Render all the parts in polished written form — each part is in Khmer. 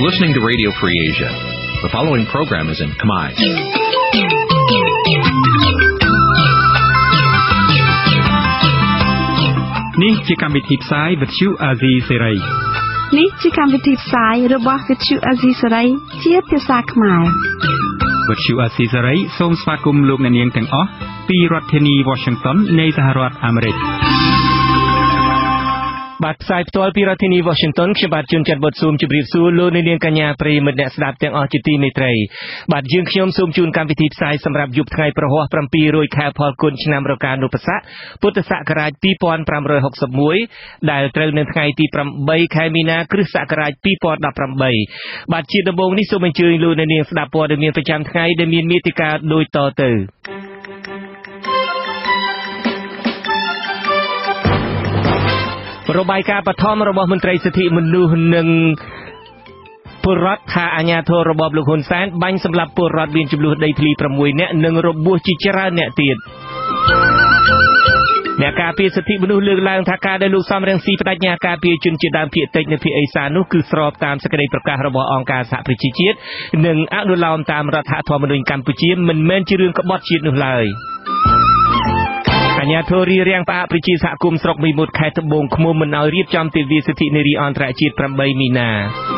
listening to Radio Free Asia. The following program is in Khmer. នេះជាកម្មវិធីផ្សាយ Vuthu Azizi Serai នេះជាកម្មវិធីផ្សាយរបស់ Vuthu Azizi Serai ជាភាសាខ្មែរ Vuthu Azizi Serai សូមស្វាគមន៍លោកអ្នកនាងទាំងអស់ពីរដ្ឋធានី Washington នៃសហរដ្ឋអាមេរិកបាទផ្សាយផ្ទាល់ពីរដ្ឋធានី Washington ខ្ញុំបាទជួនច័ន្ទវុតស៊ូមជម្រាបសួរលោកអ្នកនាងកញ្ញាប្រិយមិត្តអ្នកស្ដាប់ទាំងអស់ជាទីមេត្រីបាទយើងខ្ញុំសូមជូនកម្មវិធីផ្សាយសម្រាប់យប់ថ្ងៃប្រហ័ស700ខែផលគុណឆ្នាំរកានុបស័កពុទ្ធសករាជ2561ដែលត្រូវនៅថ្ងៃទី8ខែមីនាគ្រិស្តសករាជ2018បាទជាដំបូងនេះសូមអញ្ជើញលោកអ្នកនាងស្ដាប់ព័ត៌មានប្រចាំថ្ងៃដែលមានមេតិការដូចតទៅរបាយការណ៍បឋមរបស់មន្ត្រីសិទ្ធិមនុស្សនិងពលរដ្ឋថាអាជ្ញាធររបបលោកហ៊ុនសែនបាញ់សម្លាប់ពលរដ្ឋមានចំនួនដីធ្លី6នាក់និងរបួសជាច្រើនអ្នកទៀតអ្នកការពារសិទ្ធិមនុស្សលើកឡើងថាការដែលលោកសំរងស៊ីបដិញ្ញាការពារជនជាតិដើមភាគតិចនៅភាគឦសាននោះគឺស្របតាមសេចក្តីប្រកាសរបស់អង្គការសហប្រជាជាតិនិងអនុលោមតាមរដ្ឋធម្មនុញ្ញកម្ពុជាមិនមែនជារឿងក្បត់ជាតិនោះឡើយអាជ្ញាធររារាំងផ្អាកប្រជាសហគមន៍ស្រុកមីមុតខេត្តត្បូងឃ្មុំមិនឲ្យរៀបចំទិវាសិទ្ធិនារីអន្តរជាតិ8មីនា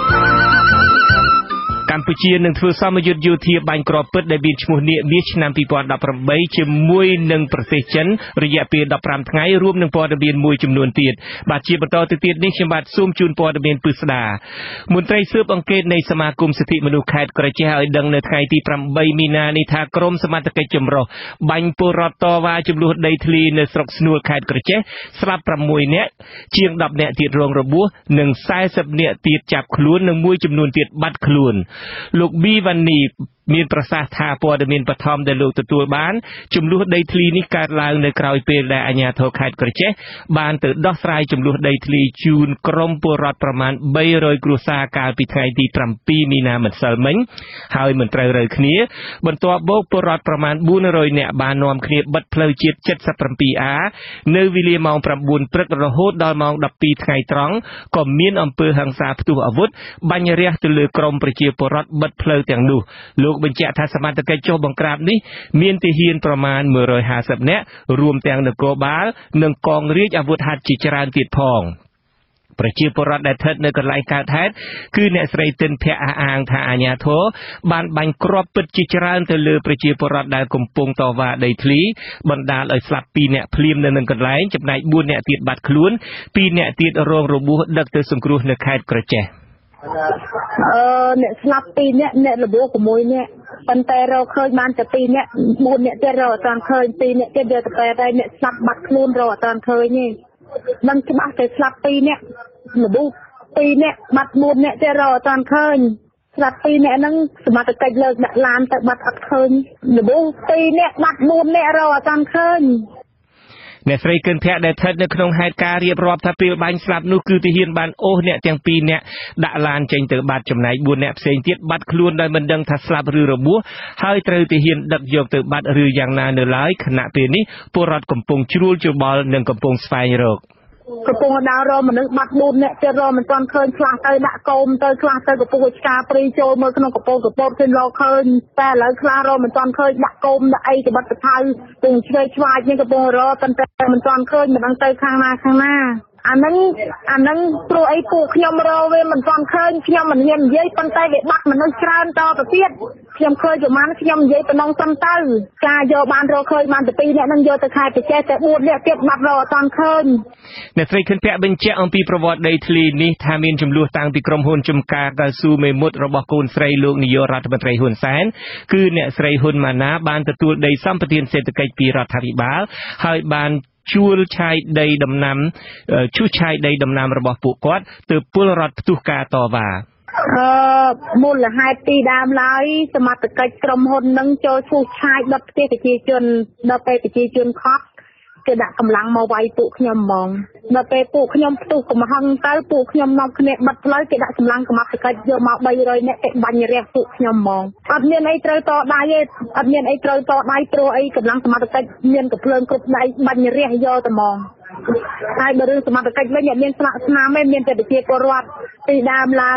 កម្ពុជានឹងធ្វើសមយុទ្ធយោធាបាញ់គ្រាប់ពិតដែលមានឈ្មោះនាគមាសឆ្នាំ2018ជាមួយនឹងប្រទេសចិនរយៈពេល15ថ្ងៃរួមនឹងព័ត៌មានមួយចំនួនទៀតបាទជាបន្តទៅទៀតនេះខ្ញុំបាទសូមជូនព័ត៌មានពិស្ដាមន្ត្រីស៊ើបអង្កេតនៃសមាគមសិទ្ធិមនុស្សខេត្តក្រចេះឲ្យដឹងនៅថ្ងៃទី8មីនានេះថាក្រុមសមត្ថកិច្ចចម្រុះបាញ់ពលរដ្ឋតវ៉ាចំនួនដីធ្លីនៅស្រុកស្នួលខេត្តក្រចេះស្លាប់6នាក់ជាង10នាក់ទៀតរងរបួសនិង40នាក់ទៀតចាប់ខ្លួននិងមួយចំនួនទៀតបាត់ខ្លួនលោកប៊ីវ៉ានីមានប្រសាសន៍ថាព័ត៌មានបឋមដែលលោកទទួលបានចំនួនដីធ្លីនេះកើតឡើងនៅក្រៅពេលដែលអាជ្ញាធរខេត្តក្រចេះបានទៅដោះស្រាយចំនួនដីធ្លីជូនក្រុមពលរដ្ឋប្រមាណ300គ្រួសារកាលពីថ្ងៃទី7មីនាម្សិលមិញហើយមិនត្រូវរើគ្នាបន្ទាប់មកពលរដ្ឋប្រមាណ400នាក់បាននាំគ្នាបិទផ្លូវជាតិ 77A នៅវេលាម៉ោង9ព្រឹករហូតដល់ម៉ោង12ថ្ងៃត្រង់ក៏មានអំពើហិង្សាផ្ទុះអាវុធបាញ់រះទៅលើក្រុមប្រជាពលរដ្ឋបិទផ្លូវទាំងនោះលោកបញ្ជាក់ថាសមត្ថកិច្ចចុះបង្ក្រាបនេះមានទាហានប្រមាណ150នាក់រួមទាំងនគរបាលនិងកងរាជអាវុធហត្ថជាច្រើនទៀតផងប្រជាពលរដ្ឋដែលស្ថិតនៅកន្លែងកើតហេតុគឺអ្នកស្រីទិនភ័ក្រអះអាងថាអាជ្ញាធរបានបាញ់គ្រាប់ពិតជាច្រើនទៅលើប្រជាពលរដ្ឋដែលកំពុងតវ៉ាដីធ្លីបណ្ដាលឲ្យស្លាប់2នាក់ភ្លាមនៅនឹងកន្លែងចំណែក4នាក់ទៀតបាត់ខ្លួន2នាក់ទៀតរងរបួសដឹកទៅសង្គ្រោះនៅខេត្តក្រចេះអ្នកស្លាប់2នាក់អ្នករបួស6នាក់ប៉ុន្តែរកឃើញបានតែ2នាក់4នាក់ទៀតរកអត់ទាន់ឃើញ2នាក់ទៀតយកទៅពេទ្យហើយអ្នកស្លាប់បាត់ខ្លួនរកអត់ទាន់ឃើញទេនឹងច្បាស់តែស្លាប់2នាក់របួស2នាក់បាត់4នាក់ទៀតរកអត់ទាន់ឃើញស្លាប់2នាក់ហ្នឹងសមត្ថកិច្ចលើកដាក់ឡានទៅបាត់អត់ឃើញរបួស2នាក់បាត់4នាក់រកអត់ទាន់ឃើញអ្នកស្រីកិនភ័ក្រដែលស្ថិតនៅក្នុងហេតុការណ៍រៀបរាប់ថាពេលបាញ់ស្លាប់នោះគឺទាហានបានអូសអ្នកទាំង2នាក់ដាក់ឡានចេញទៅបាត់ចំណែក4នាក់ផ្សេងទៀតបាត់ខ្លួនដោយមិនដឹងថាស្លាប់ឬរបួសហើយត្រូវទាហានដឹកយកទៅបាត់ឬយ៉ាងណានៅឡើយខណៈពេលនេះពលរដ្ឋកំពុងជ្រួលច្របល់និងកំពុងស្វែងរកកំពុងដើររកមនុស្សបាត់4នាក់ទៀតរកមិនទាន់ឃើញខ្លះទៅដាក់កោមទៅខ្លះទៅកំពុងឆ្កាព្រីចូលមើលក្នុងកំពង់កពតឃើញរកឃើញតែឥឡូវខ្លះរកមិនទាន់ឃើញដាក់កោមដាក់អីក្បិតកថៅពុំឆ្វេងឆ្វាយនេះកំពុងរកប៉ុន្តែមិនទាន់ឃើញមិនដឹងទៅខាងណាអាហ្នឹងព្រោះអីពួកខ្ញុំរកវាមិនទាន់ឃើញខ្ញុំមិនហ៊ាននិយាយប៉ុន្តែវាបាត់មនុស្សច្រើនតទៅទៀតខ្ញុំឃើញប្រហែលខ្ញុំនិយាយប៉ុណ្ណឹងសិនទៅការយកបានរកឃើញបានតែ2នាក់ហ្នឹងយកទៅខេត្តបច្ចេកតែ4នាក់ទៀតបាត់រកអត់ទាន់ឃើញអ្នកស្រីខិនភ័ក្របញ្ជាក់អំពីប្រវត្តិដីធ្លីនេះថាមានចំនួនតាំងពីក្រុមហ៊ុនចំការកៅស៊ូមេមត់របស់កូនស្រីលោកនាយករដ្ឋមន្ត្រីហ៊ុនសែនគឺអ្នកស្រីហ៊ុនម៉ាណាបានទទួលដីសម្បត្តិសេដ្ឋកិច្ចពីរដ្ឋាភិបាលហើយបានជួលឆាយដីដំណាំរបស់ពួកគាត់ទៅពលរដ្ឋផ្ទុះការតវ៉ាមូលហេតុពីដើមឡើយសមត្ថកិច្ចក្រុមហ៊ុននឹងចូលឈូសឆាយដុតផ្ទះប្រជាជនដល់ពេលប្រជាជនខកគេដាក់កម្លាំងមកវាយពួកខ្ញុំហ្មងដល់ពេលពួកខ្ញុំផ្ទុះកំហឹងទៅពួកខ្ញុំនាំគ្នាបិទផ្លូវគេដាក់កម្លាំងសមត្ថកិច្ចយកមក300នាក់គេបាញ់រះពួកខ្ញុំហ្មងអត់មានអីត្រូវតដៃទេអត់មានអីត្រូវតដៃព្រោះអីកម្លាំងសមត្ថកិច្ចមានកំភ្លើងគ្រប់ដៃបាញ់រះយកតែហ្មងហើយបើរឿងសមត្ថកិច្ចវិញអត់មានស្នាក់ស្នាមទេមានតែប្រជាពលរដ្ឋពីដើមឡើយ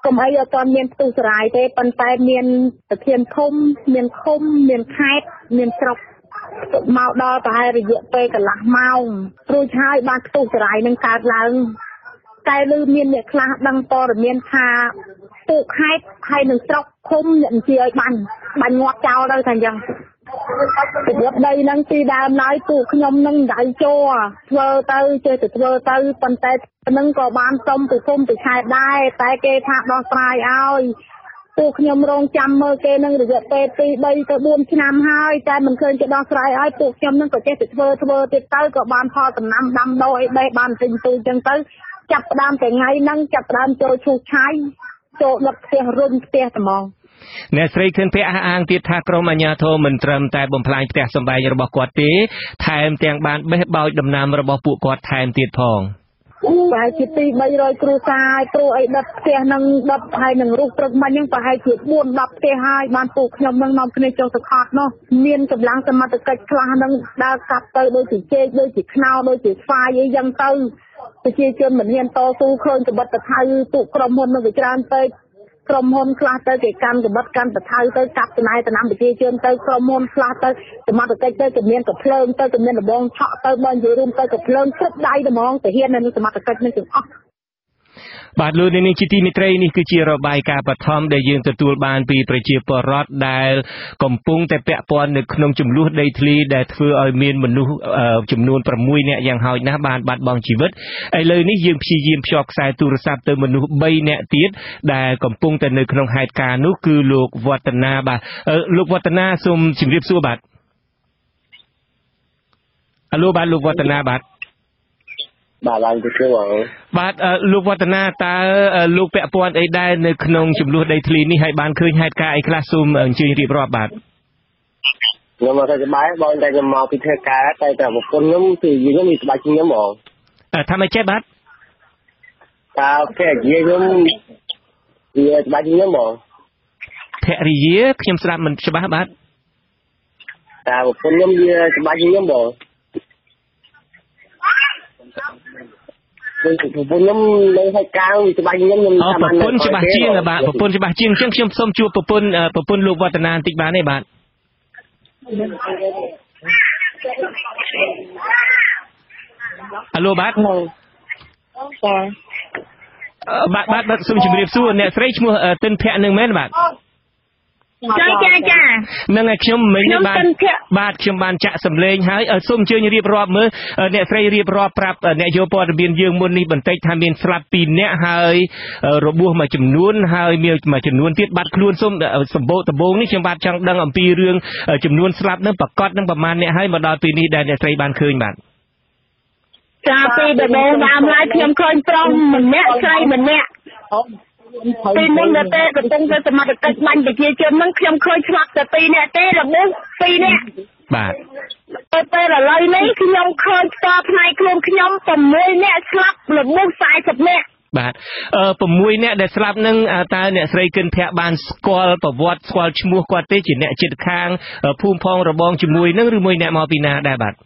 កុំអីអត់ទាន់មានផ្ទុះចរាយទេប៉ុន្តែមានប្រធានធំមានឃុំមានខេត្តមានស្រុកមកដល់ប្រហែលរយៈពេលកន្លះម៉ោងរួចហើយបានផ្ទុះចរាយនឹងកើតឡើងតែឮមានអ្នកខ្លះដឹងព័ត៌មានថាពួកខេត្តហើយនឹងស្រុកឃុំអ្នកអញ្ជើញឲ្យបាញ់ងាត់ចោលទៅថាអញ្ចឹងពីវត្តដីហ្នឹងទីដើមឡើយពួកខ្ញុំនឹងដៃចូលធ្វើទៅចេះតែធ្វើទៅប៉ុន្តែហ្នឹងក៏បានសុំពីឃុំពីខេត្តដែរតែគេថាដោះស្រាយឲ្យពួកខ្ញុំរងចាំមើលគេនឹងរយៈពេល2 3ទៅ4ឆ្នាំហើយតែមិនឃើញគេដោះស្រាយឲ្យពួកខ្ញុំនឹងក៏ចេះតែធ្វើទៀតទៅក៏បានផលដំណាំដាំដុះអីបេះបានទិញទូអញ្ចឹងទៅចាប់ផ្ដើមតែថ្ងៃហ្នឹងចាប់ផ្ដើមចូលឈូសឆាយចូលដុតផ្ទះរុញផ្ទះត្មងអ្នកស្រីឃើញភ័ក្រអះអាងទៀតថាក្រុមអាជ្ញាធរមិនត្រឹមតែបំផ្លាញផ្ទះសម្បែងរបស់គាត់ទេថែមទាំងបានបេះបោចដំណាំរបស់ពួកគាត់ថែមទៀតផងប្រហែលជា200-300គ្រួសារហើយព្រោះអីដុតផ្ទះនឹងដុតហើយនឹងរុះព្រឹកមិញហ្នឹងប្រហែលជា4-10ផ្ទះហើយបានពួកខ្ញុំនឹងនាំគ្នាចុះទៅខត់នោះមានកម្លាំងសមត្ថកិច្ចខ្លះនឹងដើរកាប់ទៅដូចជាជែកដូចជាខ្នោដូចជាស្វាយអីចឹងទៅប្រជាជនមិនហ៊ានតស៊ូឃើញក្បិតតថៅពួកក្រុមហ៊ុននឹងវាច្រើនពេកក្រុមហ៊ុនខ្លះទៅគេកាន់ក្បិតកាន់តថៅទៅកាប់ចំណាយតំណាំប្រជាជនទៅក្រុមហ៊ុនខ្លះទៅសមត្ថកិច្ចទៅក៏មានកំភ្លើងទៅក៏មានដបងឆក់ទៅបើនិយាយរួមទៅកំភ្លើងគ្រប់ដៃត្មងទៅហ៊ាននៅសមត្ថកិច្ចនឹងទាំងអស់បាទលោកនាងជាទីមេត្រីនេះគឺជារបាយការណ៍បឋមដែលយើងទទួលបានពីប្រជាពលរដ្ឋដែលកំពុងតែពាក់ព័ន្ធនៅក្នុងចំនួនដីធ្លីដែលធ្វើឲ្យមានមនុស្សចំនួន6នាក់យ៉ាងហោចណាស់បានបាត់បង់ជីវិតឥឡូវនេះយើងព្យាយាមភ្ជាប់ខ្សែទូរស័ព្ទទៅមនុស្ស3នាក់ទៀតដែលកំពុងតែនៅក្នុងហេតុការណ៍នោះគឺលោកវឌ្ឍនាបាទលោកវឌ្ឍនាសូមជម្រាបសួរបាទអឡូបាទលោកវឌ្ឍនាបាទឡើងទៅគឺបាទលោកវឌ្ឍនាតើលោកពាក់ព័ន្ធអីដែរនៅក្នុងចំនួនដីធ្លីនេះហើយបានឃើញហេតុការណ៍អីខ្លះសូមអញ្ជើញរៀបរាប់បាទខ្ញុំមកទៅច្បាស់បងតែខ្ញុំមកពីធ្វើការតែប្រពន្ធខ្ញុំគឺខ្ញុំមានច្បាស់ជាងខ្ញុំហ្មងថាមិនចេះបាទតើភរិយាខ្ញុំវាច្បាស់ជាងខ្ញុំហ្មងភរិយាខ្ញុំស្ដាប់មិនច្បាស់បាទតើប្រពន្ធខ្ញុំវាច្បាស់ជាងខ្ញុំហ្មងខ្ញុំនៅហេតុការណ៍ច្បាស់ខ្ញុំប្រពន្ធច្បាស់ជាងបាទប្រពន្ធច្បាស់ជាងអញ្ចឹងខ្ញុំសូមជួបប្រពន្ធលោកវឌ្ឍនាបន្តិចបានទេបាទអឡូបាទបាទសូមជម្រាបសួរអ្នកស្រីឈ្មោះទិនភ័ក្រនឹងមែនបាទចានឹងឲ្យខ្ញុំមិញបាទខ្ញុំបានចាក់សម្លេងហើយសូមអញ្ជើញរៀបរាប់មើលអ្នកស្រីរៀបរាប់ប្រាប់អ្នកយកព័ត៌មានយើងមុននេះបន្តិចថាមានស្លាប់2នាក់ហើយរបួសមួយចំនួនហើយមានមួយចំនួនទៀតបាត់ខ្លួនសូមសម្បូរដំបូងនេះខ្ញុំបាទចង់ដឹងអំពីរឿងចំនួនស្លាប់នឹងប្រកាសនឹងប្រមាណអ្នកហើយមកដល់ពេលនេះដែលអ្នកស្រីបានឃើញបាទចាពីដំបូងដើមឡើយខ្ញុំឃើញប្រុសម្នាក់ស្រីម្នាក់ពីមុនទៅកំពុងតែសមត្ថកិច្ចបាញ់ប្រជាជនហ្នឹងខ្ញុំឃើញឆ្លាប់តែ2នាក់ទេរបួស2នាក់បាទទៅពេលឥឡូវនេះខ្ញុំឃើញផ្ទាល់ផ្នែកខ្លួនខ្ញុំ6នាក់ស្លាប់របួស40នាក់បាទ6នាក់ដែលស្លាប់នឹងតើអ្នកស្រីគិនភ័ក្របានស្គាល់ប្រវត្តិស្គាល់ឈ្មោះគាត់ទេជាអ្នកជិតខាងភូមិផងរបងជាមួយនឹងឬមួយអ្នកមកពីណាដែរបាទ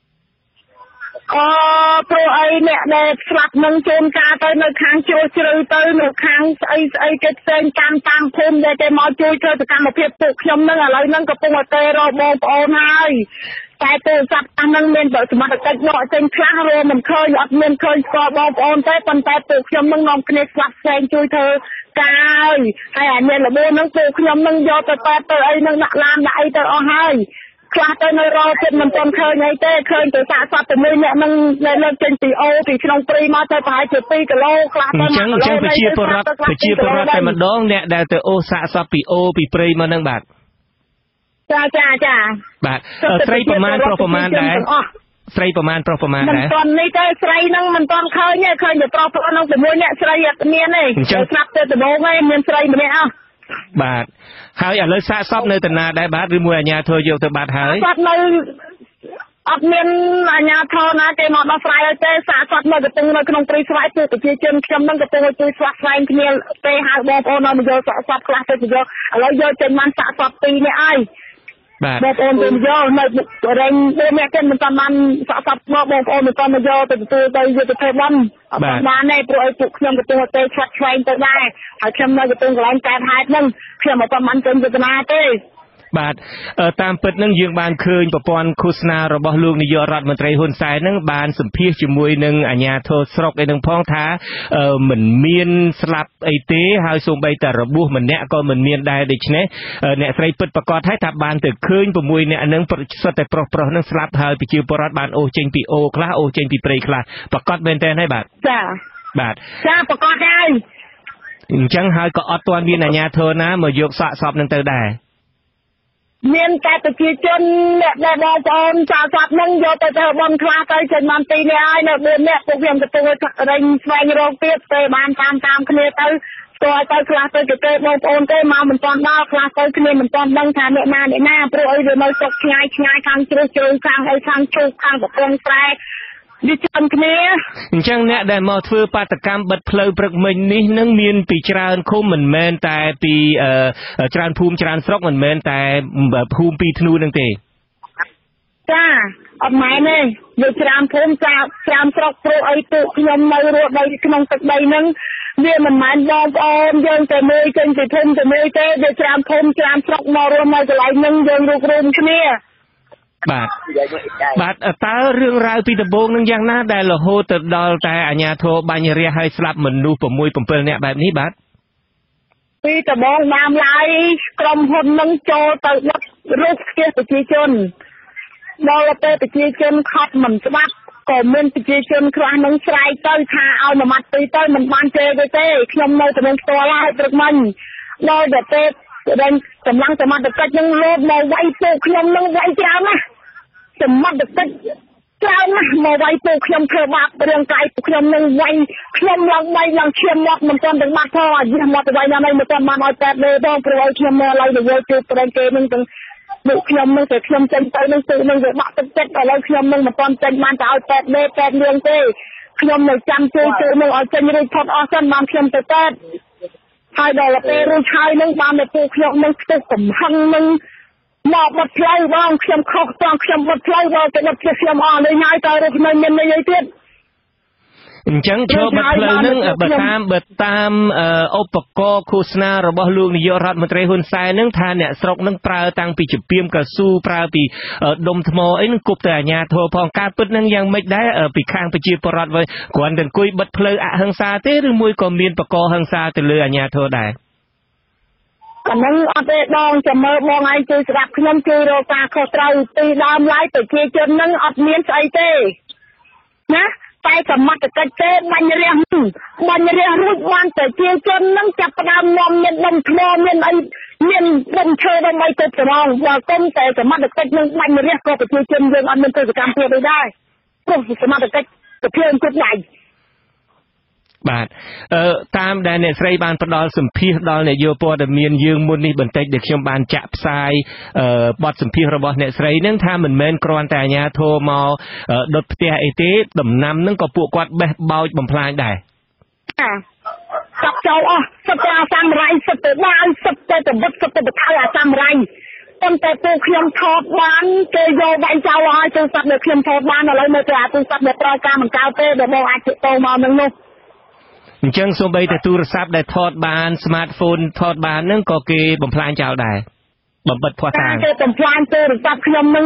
ព្រោះអីអ្នកដែលស្លាប់នឹងជួនកាលទៅនៅខាងជ្រោះជ្រៅទៅនៅខាងស្អីគេផ្សេងតាមភូមិដែលគេមកជួយធ្វើសកម្មភាពពួកខ្ញុំនឹងឥឡូវហ្នឹងកំពុងតែរកបងប្អូនហើយតែទូរស័ព្ទហ្នឹងមានសមត្ថកិច្ចដកចេញខ្លះរមិនឃើញអត់មានឃើញស្គាល់បងប្អូនទេប៉ុន្តែពួកខ្ញុំនឹងនាំគ្នាស្លាប់ផ្សេងជួយធ្វើការហើយអាមានរបួសហ្នឹងពួកខ្ញុំនឹងយកទៅតទៅអីនឹងដាក់ឡានដាក់អីទៅអស់ហើយខ្លះទៅនៅរកចិត្តមិនទាន់ឃើញអីទេឃើញទៅសាកសពតែមួយអ្នកនឹងលើកចេញពីអូពីក្នុងព្រៃមកទៅប្រហែលជា2គីឡូខ្លះទៅ 1គីឡូអញ្ចឹងប្រជាពលរដ្ឋតែម្ដងអ្នកដែលទៅអូសាកសពពីអូពីព្រៃមកនឹងបាទចាបាទស្រីប្រមាណប្រុសប្រមាណដែរស្រីប្រមាណប្រុសប្រមាណដែរមិនទាន់នេះទេស្រីនឹងមិនទាន់ឃើញទេឃើញតែប្រុសនឹង6នាក់ស្រីអត់មានទេស្រាប់តែដំបូងឯងមានស្រីម្នាក់អស់បាទហើយឥឡូវសាកសពនៅតាណាដែរបាទឬមួយអាជ្ញាធរយកទៅបាត់ហើយសាកសពនៅអត់មានអាជ្ញាធរណាគេមកដោះស្រាយឲ្យទេសាកសពនៅកំពុងនៅក្នុងព្រៃស្វាយពួកប្រជាជនខ្ញុំនឹងកំពុងជួយស្វាស្វែងគ្នាទេហៅបងប្អូនមកយកសាកសពខ្លះទៅយកឥឡូវយកចេញបានសាកសព2នាក់ហើយបងប្អូនទៅយកនៅរែងអ្នកគេមិនតាមសក់សពមកបងប្អូនមិនតាមយកទៅទទួលទៅយុទ្ធភេទបានអត់បានទេព្រោះឲ្យពួកខ្ញុំទទួលទៅឆ្លាក់ឆ្វែងទៅដែរហើយខ្ញុំនៅទៅកន្លែងកើតហេតុហ្នឹងខ្ញុំអត់បានចេញយុទ្ធនាទេបាទតាមពិតនឹងយើងបានឃើញប្រព័ន្ធឃោសនារបស់លោកនាយករដ្ឋមន្ត្រីហ៊ុនសែននឹងបានសម្ភាសជាមួយនឹងអាជ្ញាធរស្រុកឯនឹងផងថាមិនមានស្លាប់អីទេហើយសូម្បីតែរបួសម្នាក់ក៏មិនមានដែរដូច្នេះអ្នកស្រីពិតប្រកបហើយថាបានទៅឃើញ6អ្នកនឹងសុទ្ធតែប្រុសនឹងស្លាប់ហើយប្រជាពលរដ្ឋបានអូសចេញពីអូខ្លះអូសចេញពីព្រៃខ្លះប្រកបមែនទេហើយបាទចាបាទចាប្រកបហើយអញ្ចឹងហើយក៏អត់ទាន់មានអាជ្ញាធរណាមកយកសាកសពនឹងទៅដែរមានតែប្រជាជនអ្នកដែលបងប្អូនចៅចាប់នឹងយកទៅធ្វើបន់ខ្លះទៅចេញបាន2នាក់ហើយនៅ4នាក់ពួកខ្ញុំទទួលរែងស្វែងរកទៀតទៅបានតាមគ្នាទៅស្គាល់ទៅខ្លះទៅគេបងប្អូនទេមកមិនទាន់ដល់ខ្លះទៅគ្នាមិនទាន់ដឹងថាអ្នកណាព្រោះអីវានៅស្រុកឆ្ងាយខាងជ្រោះជ្រៅខាងអីខាងជោគខាងកំពង់ស្រែវាចំគ្នាអញ្ចឹងអ្នកដែលមកធ្វើបាតកម្មបិទផ្លូវព្រឹកមិញនេះនឹងមានពីច្រើនឃុំមិនមែនតែពីច្រើនភូមិច្រើនស្រុកមិនមែនតែភូមិពីធ្នូនឹងទេចាអត់មែនទេវាច្រើនភូមិច្រើនស្រុកព្រោះអីពួកខ្ញុំនៅរស់នៅក្នុងទឹកដីហ្នឹងវាមិនមែនបងប្អូនយើងតែមើលចេញពីភូមិតែមើលទេវាច្រើនភូមិច្រើនស្រុកមករស់នៅកន្លែងហ្នឹងយើងរួបរวมគ្នាបាទតើរឿងរ៉ាវពីដំបូងនឹងយ៉ាងណាដែលរហូតទៅដល់តែអាជ្ញាធរបាញ់រះឲ្យស្លាប់មនុស្ស6 7នាក់បែបនេះបាទពីដំបូងដើមឡើយក្រុមហ៊ុននឹងចូលទៅដឹករុះផ្ទះប្រជាជនដល់ទៅប្រជាជនខត់មិនច្បាប់ក៏មានប្រជាជនខ្លះនឹងស្រែកទៅថាឲ្យមួយម៉ាត់ពីទៅមិនបានជេរទេខ្ញុំនៅតែនឹងផ្ទាល់ហើយព្រឹកមិញដល់តែពេលដែលកម្លាំងសមត្ថកិច្ចនឹងលោតមកវាយពួកខ្ញុំនឹងវាយច្រើនណាស់សមត្ថកិច្ចច្រើនណាស់មកវាយពួកខ្ញុំធ្វើបាបរាងកាយពួកខ្ញុំនឹងវាយខ្ញុំឡើងវាយឡើងឈាមមកមិនទាន់ទាំងបាត់ផងឲ្យមកទៅវាយណាមិនទាន់បានឲ្យតែទេបងព្រោះឲ្យខ្ញុំនៅឡើយទៅយកជឿប្រេងគេនឹងទាំងពួកខ្ញុំនឹងតែខ្ញុំចេញទៅនឹងគឺនឹងវាបាក់ទឹកចិត្តឥឡូវខ្ញុំនឹងមិនទាន់ចេញបានតែឲ្យតែលឿងទេខ្ញុំនៅចាំជួយនឹងឲ្យចេញរួចផុតអស់សិនបានខ្ញុំទៅតែហើយដល់ពេលរួចហើយនឹងបានតែពួកខ្ញុំនឹងផ្ទុះកំហឹងនឹងមកបត់ផ្លូវបងខ្ញុំខុសទាំងខ្ញុំបត់ផ្លូវបងទៅបត់ខ្ញុំអស់លេងហើយតើរត់នៅមានអីទៀតអញ្ចឹងចូលបិទផ្លូវនឹងបើតាមឧបករណ៍ឃោសនារបស់លោកនាយករដ្ឋមន្ត្រីហ៊ុនសែននឹងថាអ្នកស្រុកនឹងប្រើតាំងពីជំពាមកស៊ូប្រើពីដុំថ្មអីនឹងគប់ទៅអាជ្ញាធរផងការពិតនឹងយ៉ាងម៉េចដែរពីខាងប្រជាពលរដ្ឋវិញគ្រាន់តែអង្គុយបិទផ្លូវអហិង្សាទេឬមួយក៏មានបកហិង្សាទៅលើអាជ្ញាធរដែរអានឹងអត់ទេបងចាំមើលបងឯងជួយស្ដាប់ខ្ញុំជួយរកការខុសត្រូវពីដើមឡើយប្រជាជននឹងអត់មានស្អីទេណាតែសមត្ថកិច្ចទេបាញ់រះរួចបានប្រជាជននឹងចាប់ផ្ដើមនាំមានដុំថ្មមានអីមានដុំឈើដុំអីទៅប្រងបើគុំតែសមត្ថកិច្ចនឹងបាញ់រះក៏ប្រជាជនយើងអត់មានទស្សកម្មភាពអីដែរព្រោះសមត្ថកិច្ចទៅភ្លើងគប់ដៃបាទតាមដែលអ្នកស្រីបានផ្ដល់សម្ភាសដល់អ្នកយកព័ត៌មានយើងមុននេះបន្តិចដែលខ្ញុំបានចាក់ផ្សាយបទសម្ភាសរបស់អ្នកស្រីនឹងថាមិនមែនគ្រាន់តែអាជ្ញាធរមកដុតផ្ទះអីទេដំណាំនឹងក៏ពួកគាត់បេះបោចបំផ្លាញដែរចាប់ចូលអស់សិតតែអាសាមរៃសិតទៅដល់សិតទៅតវិតសិតទៅបថៅអាសាមរៃប៉ុន្តែពួកខ្ញុំថតបានគេយកបែកចោលឲ្យទូរស័ព្ទដែលខ្ញុំថតបានឥឡូវនៅតែអាទូរស័ព្ទដែលត្រូវការបង្កើតទេដែលបងអាចទៅមកនឹងនោះអញ្ចឹងសូម្បីតែទូរស័ព្ទដែលថតបាន smartphone ថតបានហ្នឹងក៏គេបំផ្លាញចោលដែរបំបិទភស្តុតាងគេបំផ្លាញទូរស័ព្ទខ្ញុំនឹង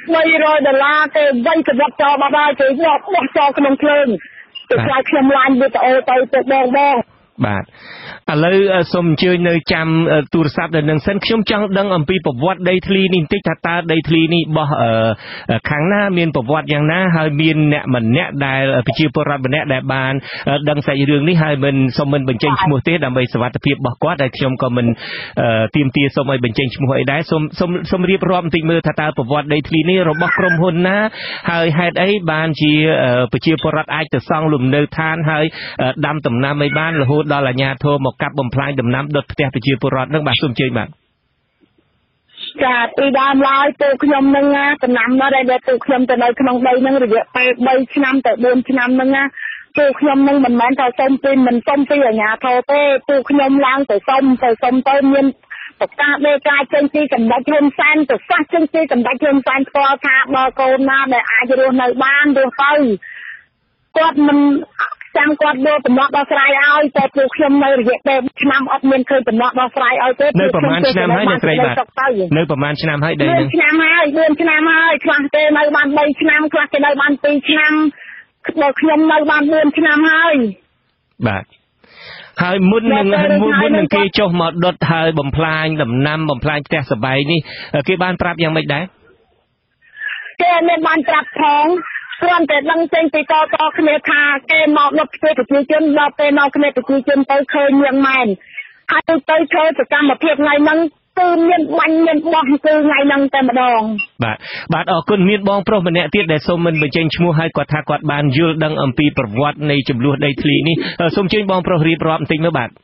$300គេវាយក្បត់ចោលបាត់ហើយគេយកបោះចោលក្នុងភ្លើងទៅខ្លាចខ្ញុំឡាញវីដេអូទៅបងបាទឥឡូវសូមអញ្ជើញនៅចាំទូរស័ព្ទនឹងសិនខ្ញុំចង់ដឹងអំពីប្រវត្តិដីធ្លីនេះបន្តិចថាតើដីធ្លីនេះរបស់ខាងណាមានប្រវត្តិយ៉ាងណាហើយមានអ្នកម្នាក់ដែលប្រជាពលរដ្ឋម្នាក់ដែលបានដឹងសាច់រឿងនេះហើយសូមមិនបញ្ចេញឈ្មោះទេដើម្បីសុវត្ថិភាពរបស់គាត់ហើយខ្ញុំក៏មិនទាមទារសូមឲ្យបញ្ចេញឈ្មោះអីដែរសូមរៀបរាប់បន្តិចមើលថាតើប្រវត្តិដីធ្លីនេះរបស់ក្រុមហ៊ុនណាហើយហេតុអីបានជាប្រជាពលរដ្ឋអាចទៅសង់លំនៅឋានហើយដាំដំណាំឲ្យបានរហូតដល់អាជ្ញាធរមកកាប់បំផ្លាញដំណាំដុតផ្ទះប្រជាពលរដ្ឋនឹងបាទសូមជើញបាទចាពីដើមឡើយពួកខ្ញុំនឹងដំណាំនៅដែលពួកខ្ញុំទៅនៅក្នុងដីនឹងរយៈពេល3ឆ្នាំទៅ4ឆ្នាំហ្នឹងពួកខ្ញុំនឹងមិនមែនថាសុំពីអាជ្ញាធរទេពួកខ្ញុំឡើងទៅសុំទៅមានប្រកាសដេកាចេញពីកម្ដេចហ៊ុនសែនទៅសោះចេញពីកម្ដេចហ៊ុនសែនស្គាល់ថាបើកូនណាដែលអាចរស់នៅបានរស់ទៅគាត់មិនចាំគាត់យកដំណោះដោះស្រាយឲ្យតែពួកខ្ញុំនៅរយៈពេលឆ្នាំអត់មានឃើញដំណោះដោះស្រាយឲ្យទេនៅប្រហែលឆ្នាំហើយអ្នកស្រីបាទនៅប្រហែលឆ្នាំហើយដែរ 4ឆ្នាំហើយខ្លះទេនៅបាន3ឆ្នាំខ្លះគេនៅបាន2ឆ្នាំដល់ខ្ញុំនៅបាន4ឆ្នាំហើយបាទហើយមុននឹងគេចុះមកដុតហើយបំផ្លាញដំណាំបំផ្លាញផ្ទះសម្បែងនេះគេបានប្រាប់យ៉ាងម៉េចដែរគេមានបានប្រាប់ផងគ្រាន់តែដឹងចេញពីតគ្នាថាគេមកដុតផ្ទះប្រជាជនដល់ពេលមកគ្នាប្រជាជនទៅឃើញយ៉ាងម៉េចហើយទៅធ្វើសកម្មភាពថ្ងៃហ្នឹងគឺមានបាញ់មានបោះគឺថ្ងៃហ្នឹងតែម្ដងបាទអរគុណមានបងប្រុសម្នាក់ទៀតដែលសូមមិនបញ្ចេញឈ្មោះហើយគាត់ថាគាត់បានយល់ដឹងអំពីប្រវត្តិនៃចំនួនដីធ្លីនេះសូមជើញបងប្រុសរៀបរាប់បន្តិចមើលបាទ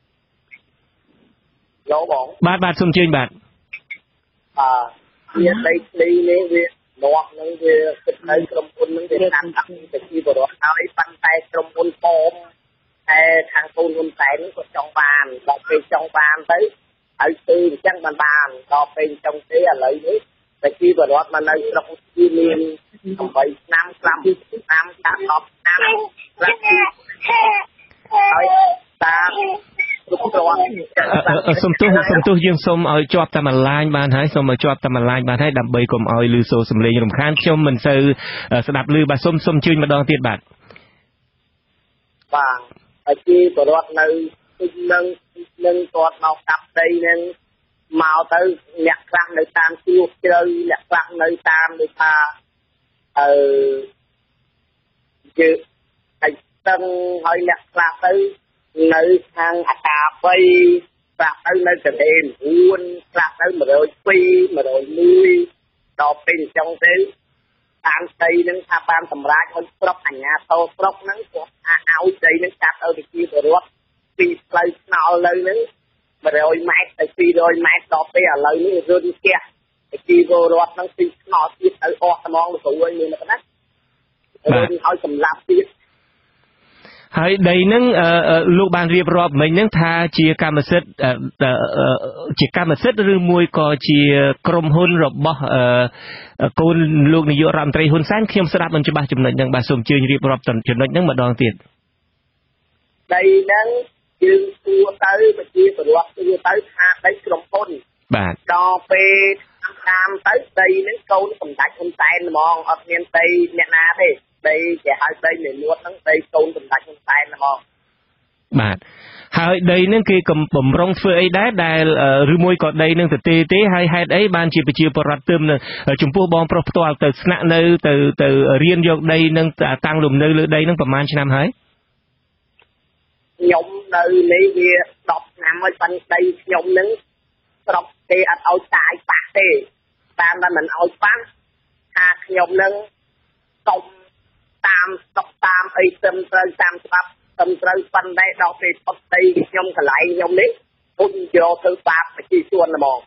យកបងបាទសូមជើញបាទវាដីធ្លីនេះវាលាប់នឹងវាគិតនៅក្រុមហ៊ុននឹងវាតាមតាំងពីប្រជាពលរដ្ឋហើយប៉ុន្តែក្រុមហ៊ុនប៉មតែខាងកូនហ៊ុនសែនក៏ចង់បានដល់ពេលចង់បានទៅហើយគឺអញ្ចឹងបានដល់ពេលចង់ទេឥឡូវនេះប្រជាពលរដ្ឋមកនៅស្រុកជាមាន8ឆ្នាំ5ឆ្នាំ10ឆ្នាំហើយតាមសំទោសយើងសូមឲ្យជាប់តាមឡាញបានហើយសូមឲ្យជាប់តាមឡាញបានហើយដើម្បីកុំឲ្យឮសូរសំឡេងរំខានខ្ញុំមិនសូវស្ដាប់ឮបាទសូមជួយម្ដងទៀតបាទប្រជាពលរដ្ឋនៅនឹងគាត់មកកាប់ដីនឹងមកទៅអ្នកខ្លះនៅតាមជួរជ្រៅអ្នកខ្លះនៅតាមដូចថាយើងឲ្យស្ទឹងហើយអ្នកខ្លះទៅនៅខាងអាកា3ខ្លះទៅនៅកណ្ដេល4ខ្លះទៅ102 101ដល់ពេលអញ្ចឹងទៅតាមដីនឹងថាបានសម្រាប់ឲ្យស្រុកអាជ្ញាធរស្រុកហ្នឹងគាត់ឲ្យដីនឹងកាត់ឲ្យប្រជាពលរដ្ឋពីផ្លូវថ្នល់នៅហ្នឹង100ម៉ែត្រទៅ200ម៉ែត្រដល់ពេលឥឡូវនេះរុនផ្ទះប្រជាពលរដ្ឋហ្នឹងពីថ្នល់ទៀតឲ្យអស់ត្មងទៅវិញមានប៉ុណ្ណារុនឲ្យសម្លាប់ទៀតហើយដីហ្នឹងលោកបានរៀបរាប់មិញហ្នឹងថាជាកម្មសិទ្ធិឬមួយក៏ជាក្រុមហ៊ុនរបស់កូនលោកនាយករដ្ឋមន្ត្រីហ៊ុនសែនខ្ញុំស្ដាប់មិនច្បាស់ចំណុចហ្នឹងបាទសូមជឿរៀបរាប់ចំណុចហ្នឹងម្ដងទៀតដីហ្នឹងយើងគួរទៅប្រជាពលរដ្ឋគួរទៅថាដីក្រុមហ៊ុនបាទដល់ពេលតាមទៅដីហ្នឹងកូនសម្ដេចហ៊ុនសែនហ្មងអត់មានដីអ្នកណាទេដីគេហៅដីមេនួតហ្នឹងដីកូនសម្ដេចហ៊ុនសែនហ្មងបាទហើយដីហ្នឹងគេបំរុងធ្វើអីដែរដែលឬមួយក៏ដីហ្នឹងទៅទេហើយហេតុអីបានជាប្រជាពលរដ្ឋទើបនៅចំពោះបងប្រុសផ្ទាល់ទៅស្នាក់នៅទៅរៀនយកដីហ្នឹងតាំងលំនៅលើដីហ្នឹងប្រហែលឆ្នាំហើយខ្ញុំនៅនេះវា10ឆ្នាំហើយប៉ុន្តែដីខ្ញុំហ្នឹងស្រុកគេអត់ឲ្យតាយប៉ះទេតាមតែមិនឲ្យប៉ះថាខ្ញុំហ្នឹងសុំតាមស្តុកតាមអីត្រឹមត្រូវតាមច្បាប់ត្រឹមត្រូវប៉ុន្តែដល់ពេលផុតដីខ្ញុំកន្លែងខ្ញុំនេះពុញយកទៅបាបប្រជាជនហ្មង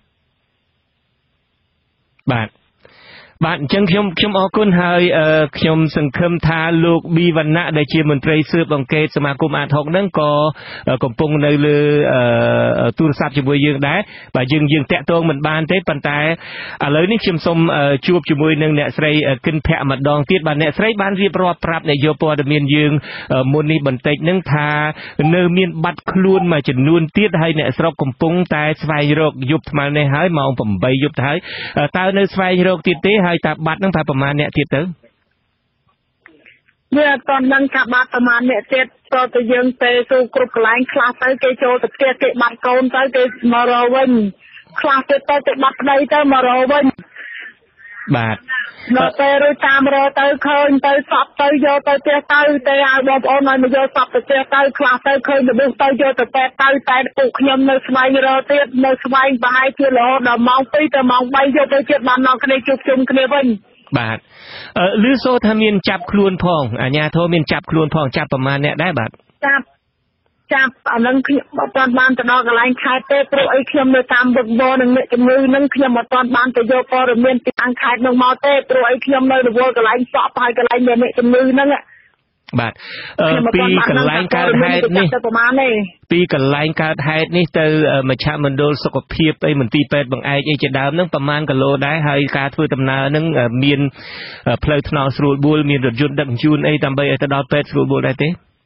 បាទអញ្ចឹងខ្ញុំអរគុណហើយខ្ញុំសង្ឃឹមថាលោកប៊ីវណ្ណៈដែលជាមន្ត្រីស៊ើបអង្កេតសមាគមអាត6ហ្នឹងក៏កំពុងនៅលើទូរស័ព្ទជាមួយយើងដែរបាទយើងតាក់ទងមិនបានទេប៉ុន្តែឥឡូវនេះខ្ញុំសូមជួបជាមួយនឹងអ្នកស្រីគិនភ័ក្រម្ដងទៀតបាទអ្នកស្រីបានរៀបរាប់ប្រាប់អ្នកយកព័ត៌មានយើងមុននេះបន្តិចហ្នឹងថានៅមានបាត់ខ្លួនមួយចំនួនទៀតហើយអ្នកស្រុកកំពុងតែស្វែងរកយប់ថ្មនេះហើយម៉ោង8យប់ទៅហើយតើនៅស្វែងរកទៀតទេហើយតាបាត់ហ្នឹងថាប្រមាណអ្នកទៀតទៅវាអត់ទាន់ដឹងថាបាត់ប្រមាណអ្នកទៀតចូលទៅយើងទៅគ្រប់កន្លែងខ្លះទៅគេចូលទៅផ្ទះគេបាត់កូនទៅគេមករកវិញខ្លះទៀតទៅបាត់ប្តីទៅមករកវិញបាទដល់ពេលរួចតាមរកទៅឃើញទៅសពទៅយកទៅផ្ទះទៅតែឲ្យបងប្អូនឲ្យមកយកសពទៅផ្ទះទៅខ្លះទៅឃើញមនុស្សទៅយកទៅពេទ្យទៅតែពួកខ្ញុំនៅស្វែងរកទៀតនៅស្វែងប្រហែលជារហូតដល់ម៉ោង2ទៅម៉ោង3យកទៅជិតបានមកគ្នាជួបជុំគ្នាវិញបាទឮសូរថាមានចាប់ខ្លួនផងអាជ្ញាធរមានចាប់ខ្លួនផងចាប់ប្រមាណអ្នកដែរបាទចាប់អានឹងខ្ញុំអត់បានទៅដល់កន្លែងខេត្តទេព្រោះអីខ្ញុំនៅតាមវឹកវរនឹងអ្នកជំងឺនឹងខ្ញុំអត់បានទៅយកព័ត៌មានពីខាងខេត្តនឹងមកទេព្រោះអីខ្ញុំនៅរវល់កន្លែងសក់ហើយកន្លែងអ្នកជំងឺហ្នឹងបាទពីកន្លែងកើតហេតុនេះពីកន្លែងកើតហេតុនេះទៅមជ្ឈមណ្ឌលសុខភាពអីមន្ទីរពេទ្យបង្អែកអីជាដើមហ្នឹងប្រមាណគីឡូដែរហើយការធ្វើដំណើរហ្នឹងមានផ្លូវថ្នល់ស្រួលបួលមានរថយន្តដឹកជញ្ជូនអីដើម្បីឲ្យទៅដល់ពេទ្យស្រួលបួលដែរទេ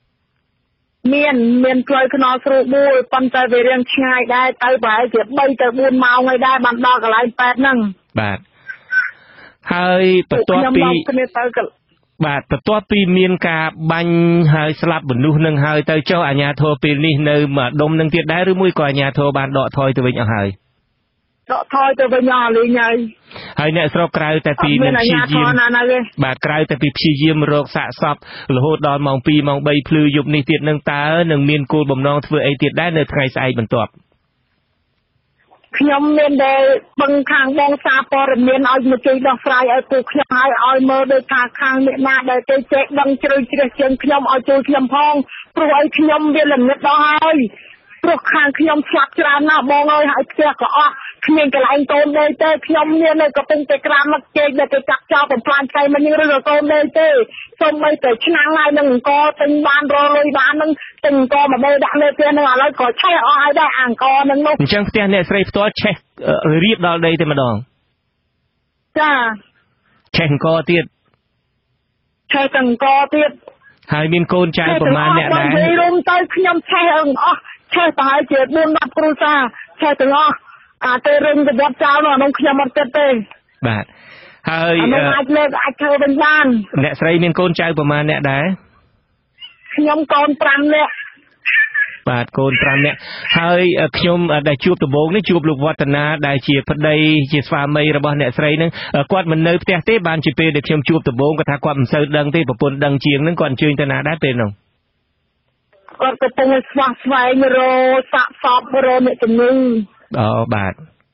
មានផ្លូវថ្នល់ស្រួលបួលប៉ុន្តែវារៀងឆ្ងាយដែរទៅប្រហែលជា3 ទៅ 4 ម៉ោងហើយដែរបានដល់កន្លែងពេទ្យហ្នឹងបាទហើយបន្ទាប់ពីបាទបន្ទាប់ពីមានការបាញ់ហើយស្លាប់មនុស្សនឹងហើយទៅចុះអាជ្ញាធរពេលនេះនៅម្ដុំនឹងទៀតដែរឬមួយក៏អាជ្ញាធរបានដកថយទៅវិញអស់ហើយដកថយទៅវិញអស់លេងហើយអ្នកស្រុកក្រៅតែពីនឹងព្យាយាមបាទក្រៅតែពីព្យាយាមរកសាកសពរហូតដល់ម៉ោង 2 ម៉ោង 3 ភ្លឺយប់នេះទៀតនឹងតើនឹងមានគោលបំណងធ្វើអីទៀតដែរនៅថ្ងៃស្អែកបន្ទាប់ខ្ញុំមានតែបង្ខាងបងសារព័ត៌មានឲ្យមកជួយដោះស្រាយឲ្យពួកខ្ញុំឲ្យមើលដោយការខាងអ្នកណាដែលគេចេះដឹងជ្រៅជ្រះជាងខ្ញុំឲ្យជួយខ្ញុំផងព្រោះឲ្យខ្ញុំវាល្ងឹតដល់ហើយព្រោះខាងខ្ញុំស្លាប់ច្រើនណាស់បងអើយហើយផ្ទះក៏អស់គ្មានកន្លែងកូនដេកទេខ្ញុំមាននៅកំពុងតែក្រាមមកជែកដែលគេកាប់ចោលបំផ្លាញថ្ងៃមិញឬក៏កូនដេកទេសូម្បីតែឆ្នាំងហើយនឹងអង្គទិញបានរលុយបាននឹងទិញអង្គមកដេកដាក់នៅផ្ទះនឹងឥឡូវក៏ឆេះអស់ហើយដែរអង្គនឹងនោះអញ្ចឹងផ្ទះអ្នកស្រីផ្ទាល់ឆេះរៀបដល់ដីតែម្ដងចាឆេះអង្គទៀតឆេះអង្គទៀតហើយមានកូនចៅប្រមាណអ្នកដែរនិយាយរួមទៅខ្ញុំឆេះអស់ឆេះប្រហែលជា 4-10 គ្រួសារឆេះទាំងអស់ទៅរឹងទៅវត្តចោលក្នុងខ្ញុំអត់គិតទេបាទហើយអាចលើកអាចធ្វើវិញបានអ្នកស្រីមានកូនចៅប្រមាណអ្នកដែរខ្ញុំកូន5នាក់បាទកូន5នាក់ហើយខ្ញុំដែលជួបដំបូងនេះជួបលោកវឌ្ឍនាដែលជាប្តីជាស្វាមីរបស់អ្នកស្រីហ្នឹងគាត់មិននៅផ្ទះទេបានជាពេលដែលខ្ញុំជួបដំបូងគាត់ថាគាត់មិនសូវដឹងទេប្រពន្ធដឹងជាងហ្នឹងគាត់អញ្ជើញទៅណាដែរពេលហ្នឹងគាត់កំពុងស្វះស្វែងរកសាកសពរកអ្នកជំងឺអូបាទ